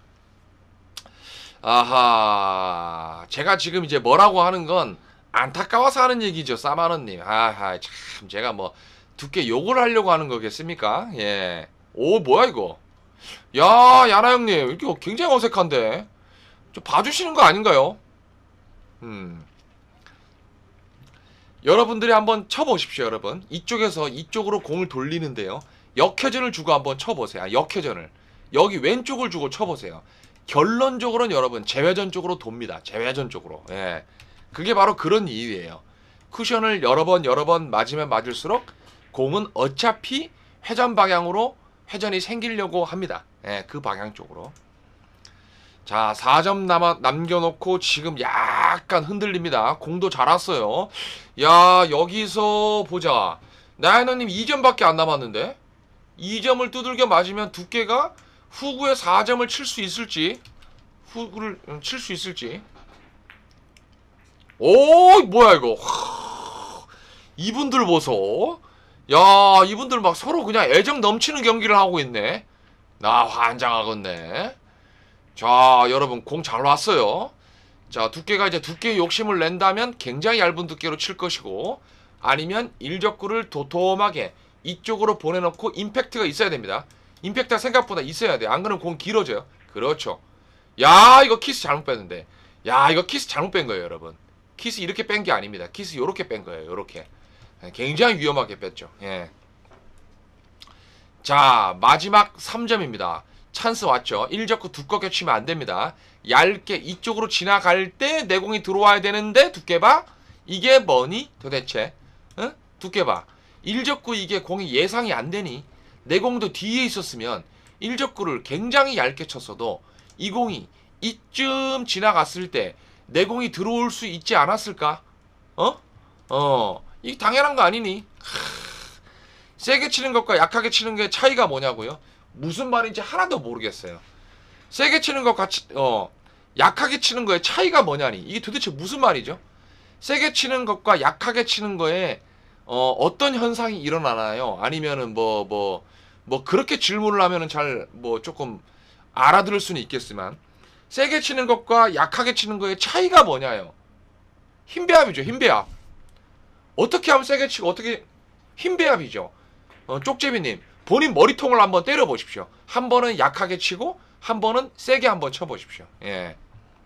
아하. 제가 지금 이제 뭐라고 하는 건 안타까워서 하는 얘기죠. 싸마는님. 아하, 참 제가 뭐 두께 욕을 하려고 하는 거겠습니까? 예. 오, 뭐야 이거? 야, 야나 형님. 이렇게 굉장히 어색한데. 좀 봐주시는 거 아닌가요? 음. 여러분들이 한번 쳐보십시오, 여러분. 이쪽에서 이쪽으로 공을 돌리는데요. 역회전을 주고 한번 쳐보세요. 아, 역회전을. 여기 왼쪽을 주고 쳐보세요. 결론적으로는 여러분 재회전 쪽으로 돕니다. 재회전 쪽으로. 예. 그게 바로 그런 이유예요. 쿠션을 여러 번 여러 번 맞으면 맞을수록 공은 어차피 회전 방향으로 회전이 생기려고 합니다. 예, 그 방향 쪽으로. 자, 사 점 남아, 남겨놓고 지금 약간 흔들립니다. 공도 잘 왔어요. 야, 여기서 보자. 나연아님 이 점밖에 안 남았는데 이 점을 두들겨 맞으면 두께가 후구에 사 점을 칠 수 있을지 후구를 음, 칠 수 있을지. 오, 뭐야 이거. 하, 이분들 보소. 야, 이분들 막 서로 그냥 애정 넘치는 경기를 하고 있네. 나 환장하겠네. 자, 여러분 공 잘 왔어요. 자, 두께가 이제 두께의 욕심을 낸다면 굉장히 얇은 두께로 칠 것이고 아니면 일적구를 도톰하게 이쪽으로 보내놓고 임팩트가 있어야 됩니다. 임팩트가 생각보다 있어야 돼. 안 그러면 공 길어져요. 그렇죠. 야, 이거 키스 잘못 뺐는데. 야, 이거 키스 잘못 뺀 거예요, 여러분. 키스 이렇게 뺀 게 아닙니다. 키스 요렇게 뺀 거예요. 요렇게. 굉장히 위험하게 뺐죠. 예. 자, 마지막 삼 점입니다. 찬스 왔죠. 일적구 두껍게 치면 안 됩니다. 얇게 이쪽으로 지나갈 때 내공이 들어와야 되는데 두께 봐. 이게 뭐니? 도대체. 응? 두께 봐. 일적구 이게 공이 예상이 안 되니? 내공도 뒤에 있었으면 일적구를 굉장히 얇게 쳤어도 이 공이 이쯤 지나갔을 때 내공이 들어올 수 있지 않았을까? 어? 어. 이게 당연한 거 아니니? 하... 세게 치는 것과 약하게 치는 게 차이가 뭐냐고요? 무슨 말인지 하나도 모르겠어요. 세게 치는 것과 치, 어, 약하게 치는 거에 차이가 뭐냐니? 이게 도대체 무슨 말이죠? 세게 치는 것과 약하게 치는 거에 어, 어떤 현상이 일어나나요? 아니면은 뭐 뭐 뭐 그렇게 질문을 하면은 잘 뭐 조금 알아들을 수는 있겠지만 세게 치는 것과 약하게 치는 거에 차이가 뭐냐요? 힘배합이죠. 힘배합. 어떻게 하면 세게 치고 어떻게 힘배합이죠. 어, 쪽제비님 본인 머리통을 한번 때려 보십시오. 한 번은 약하게 치고 한 번은 세게 한번 쳐 보십시오. 예.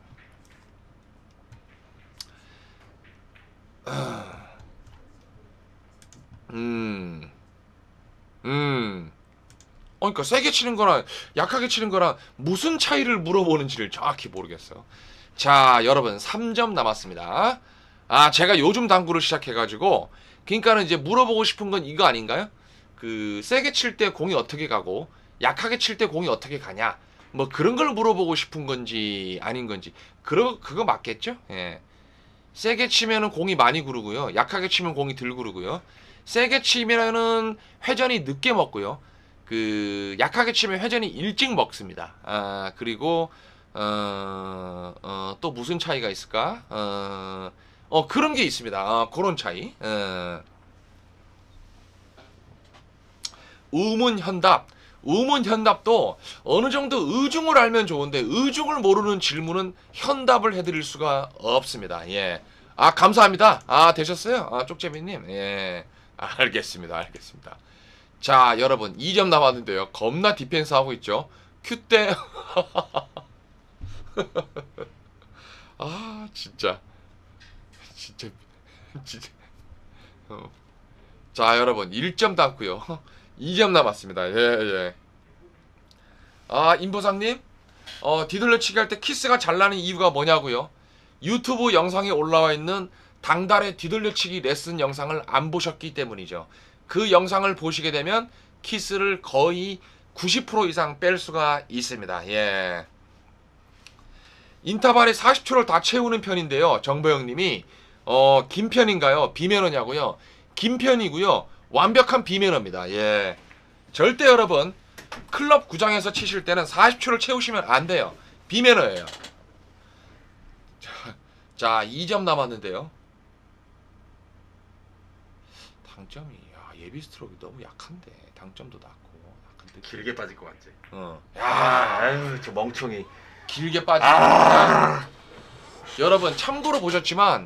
음. 음. 어, 그러니까 세게 치는 거랑 약하게 치는 거랑 무슨 차이를 물어보는지를 정확히 모르겠어요. 자, 여러분 삼 점 남았습니다. 아, 제가 요즘 당구를 시작해가지고 그러니까는 이제 물어보고 싶은 건 이거 아닌가요? 그 세게 칠 때 공이 어떻게 가고 약하게 칠 때 공이 어떻게 가냐? 뭐 그런 걸 물어보고 싶은 건지 아닌 건지 그러 그거 맞겠죠? 예. 세게 치면은 공이 많이 구르고요. 약하게 치면 공이 덜 구르고요. 세게 치면은 회전이 늦게 먹고요. 그 약하게 치면 회전이 일찍 먹습니다. 아, 그리고 어, 어, 또 무슨 차이가 있을까? 어, 어 그런 게 있습니다. 어, 그런 차이. 어. 우문현답. 우문현답도 어느 정도 의중을 알면 좋은데 의중을 모르는 질문은 현답을 해드릴 수가 없습니다. 예. 아, 감사합니다. 아, 되셨어요? 아, 쪽재미님. 예. 알겠습니다. 알겠습니다. 자, 여러분 이 점 남았는데요. 겁나 디펜스 하고 있죠. 큐대. 아, 진짜. 진짜. 진짜. 어. 자, 여러분 일 점 남고요. 이 점 남았습니다. 예, 예. 아, 임보상님, 어, 뒤돌려치기 할 때 키스가 잘 나는 이유가 뭐냐고요? 유튜브 영상에 올라와 있는 당달의 뒤돌려치기 레슨 영상을 안 보셨기 때문이죠. 그 영상을 보시게 되면 키스를 거의 구십 퍼센트 이상 뺄 수가 있습니다. 예. 인터벌에 사십 초를 다 채우는 편인데요. 정보영님이 어, 긴 편인가요? 비매너냐고요? 긴 편이고요. 완벽한 비매너입니다. 예. 절대 여러분 클럽 구장에서 치실 때는 사십 초를 채우시면 안 돼요. 비매너예요. 자, 자, 이 점 남았는데요. 당점이 야, 예비 스트로크 너무 약한데 당점도 낮고 약한데 길게 빠질 것 같지. 어. 아, 야, 아유, 저 멍청이. 길게 빠지고 아, 여러분 참고로 보셨지만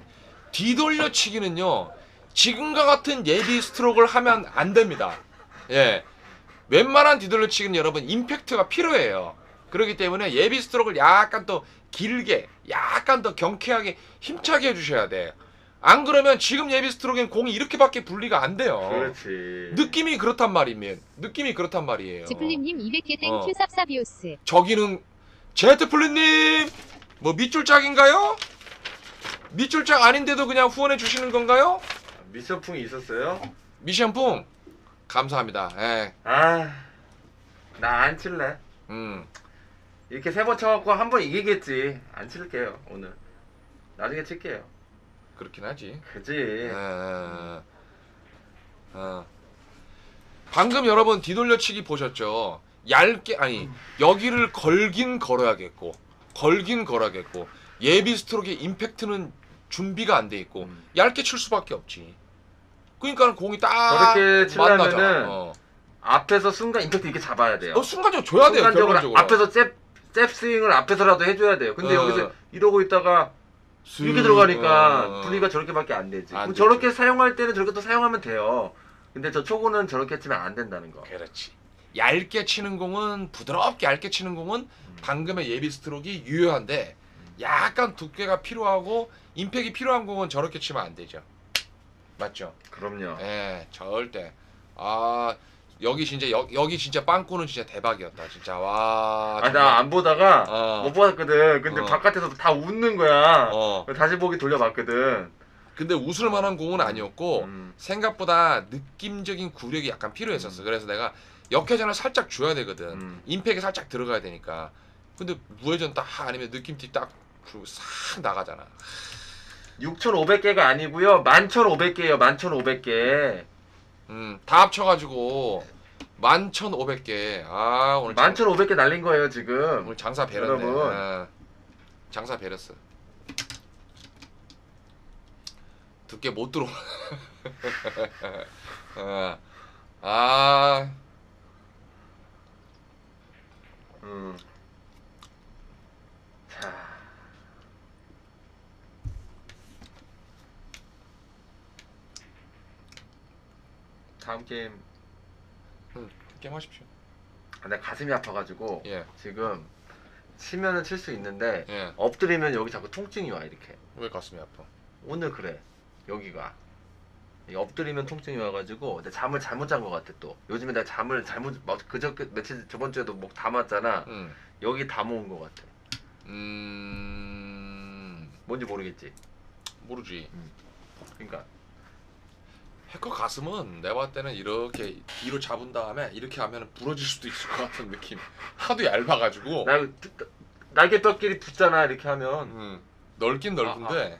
뒤돌려치기는요 지금과 같은 예비 스트로크를 하면 안 됩니다. 예, 웬만한 뒤돌려치기는 여러분 임팩트가 필요해요. 그렇기 때문에 예비 스트로크를 약간 더 길게 약간 더 경쾌하게 힘차게 해주셔야 돼. 안 그러면 지금 예비 스트로크엔 공이 이렇게밖에 분리가 안 돼요. 그렇지. 느낌이 그렇단 말이면 느낌이 그렇단 말이에요. 지플림님 이백 개 어. 땡큐 쌉쌉이오스. 저기는 제트플린님 뭐 밑줄짝인가요? 밑줄짝 아닌데도 그냥 후원해 주시는 건가요? 미션풍이 있었어요? 미션풍 감사합니다. 예. 아, 나 안 칠래. 음. 이렇게 세 번 쳐갖고 한 번 이기겠지. 안 칠게요 오늘. 나중에 칠게요. 그렇긴 하지. 그지. 어, 어. 방금 여러분 뒤돌려치기 보셨죠? 얇게 아니 여기를 걸긴 걸어야겠고 걸긴 걸어야겠고 예비 스트로크의 임팩트는 준비가 안 돼 있고 음. 얇게 칠 수밖에 없지. 그러니까 공이 딱 저렇게 치려면은 만나잖아. 어. 앞에서 순간 임팩트 이렇게 잡아야 돼요. 어, 순간적으로 줘야 돼요. 순간적으로 결론적으로. 앞에서 잽, 잽 스윙을 앞에서라도 해줘야 돼요. 근데 어. 여기서 이러고 있다가 슥, 이렇게 들어가니까 어. 분리가 저렇게밖에 안 되지. 안 그럼 되지. 저렇게 사용할 때는 저렇게 또 사용하면 돼요. 근데 저 초구는 저렇게 치면 안 된다는 거. 그렇지. 얇게 치는 공은 부드럽게 얇게 치는 공은 음. 방금의 예비 스트로크가 유효한데 약간 두께가 필요하고 임팩이 필요한 공은 저렇게 치면 안 되죠. 맞죠? 그럼요. 예, 절대. 아, 여기 진짜 여, 여기 진짜 빵꾸는 진짜 대박이었다. 진짜 와. 아, 나 안 보다가 어. 못 봤거든. 근데 어. 바깥에서 다 웃는 거야. 어. 다시 보기 돌려봤거든. 근데 웃을 만한 공은 아니었고 음. 생각보다 느낌적인 구력이 약간 필요했었어. 음. 그래서 내가 역회전을 살짝 줘야 되거든. 음. 임팩이 살짝 들어가야 되니까. 근데 무회전 딱 아니면 느낌티 딱 주고 싹 나가잖아. 육천오백 개가 아니고요. 만 천오백 개예요. 만 천오백 개. 음, 다 합쳐가지고 만 천오백 개. 아, 오늘 만 장, 천오백 개 날린 거예요, 지금. 오늘 장사 베렸네. 여러분. 아, 장사 베렸어. 두께 못 들어. 아, 아, 음. 자. 다음 게임. 게임 하십시오. 아, 내 가슴이 아파가지고 예. 지금 치면은 칠 수 있는데 예. 엎드리면 여기 자꾸 통증이 와 이렇게. 왜 가슴이 아파? 오늘 그래 여기가 이 엎드리면 통증이 와가지고 내가 잠을 잘못 잔 것 같아 또. 요즘에 내가 잠을 잘못 막 그저 며칠 저번 주에도 목 다 맞잖아. 음. 여기 다 모은 것 같아. 음. 뭔지 모르겠지. 모르지. 그러니까 해커 가슴은 내가 봤을 때는 이렇게 뒤로 잡은 다음에 이렇게 하면 부러질 수도 있을 것 같은 느낌. 하도 얇아가지고. 나 날개뼈끼리 붙잖아 이렇게 하면. 음. 넓긴 넓은데.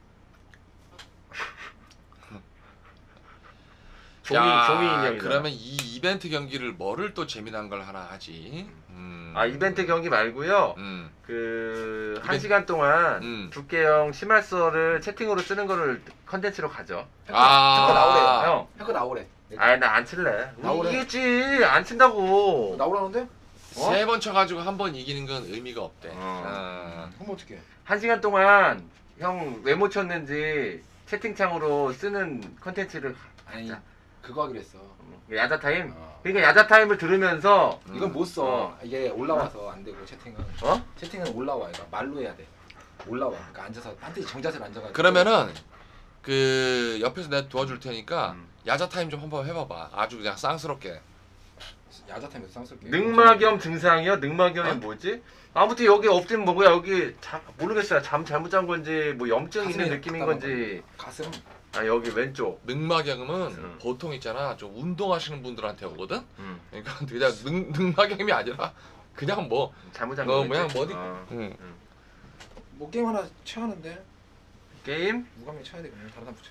종이 야, 종이 인형이잖아. 그러면 이 이벤트 경기를 뭐를 또 재미난 걸 하나 하지? 음. 아 이벤트 경기 말고요. 음. 그 한 이벤트- 시간 동안 음. 두께형 심할서를 채팅으로 쓰는 거를 컨텐츠로 가죠. 아. 해커 나오래. 형. 해커 나오래. 아이 나 안 칠래. 나오래. 이기겠지. 안 친다고. 나오라는데? 어? 세 번 쳐가지고 한 번 이기는 건 의미가 없대. 어. 아. 그럼 어떡해? 한 시간 동안 형 왜 못 쳤는지 채팅창으로 쓰는 컨텐츠를 아니 자. 그거 하기로 했어. 야자 타임. 어. 그러니까 야자 타임을 들으면서 음. 이건 못 써. 어. 이게 올라와서 안 되고 채팅은. 어? 채팅은 올라와. 그러니까 말로 해야 돼. 올라와. 그러니까 앉아서 한테 정자세로 앉아가지고. 그러면은 그 옆에서 내가 도와줄 테니까 음. 야자 타임 좀 한번 해봐봐. 아주 그냥 쌍스럽게. 야자 타임에서 쌍쓸게. 늑막염 증상이요? 늑막염이 어? 뭐지? 아무튼 여기 엎드리면 뭐야 여기 자, 모르겠어요. 잠 잘못 잔 건지 뭐 염증 있는 가슴에 느낌인 답답한 건지. 가슴. 아 여기 왼쪽. 늑막염은 음. 보통 있잖아 좀 운동하시는 분들한테 오거든. 음. 그러니까 그냥 늑, 늑막염이 아니라 그냥 뭐 잘못 잔 너 거겠지? 그냥 뭐 어디- 어. 음. 뭐 게임 하나 쳐야 하는데 게임? 무감이 쳐야 되거든. 다른 사람 붙여.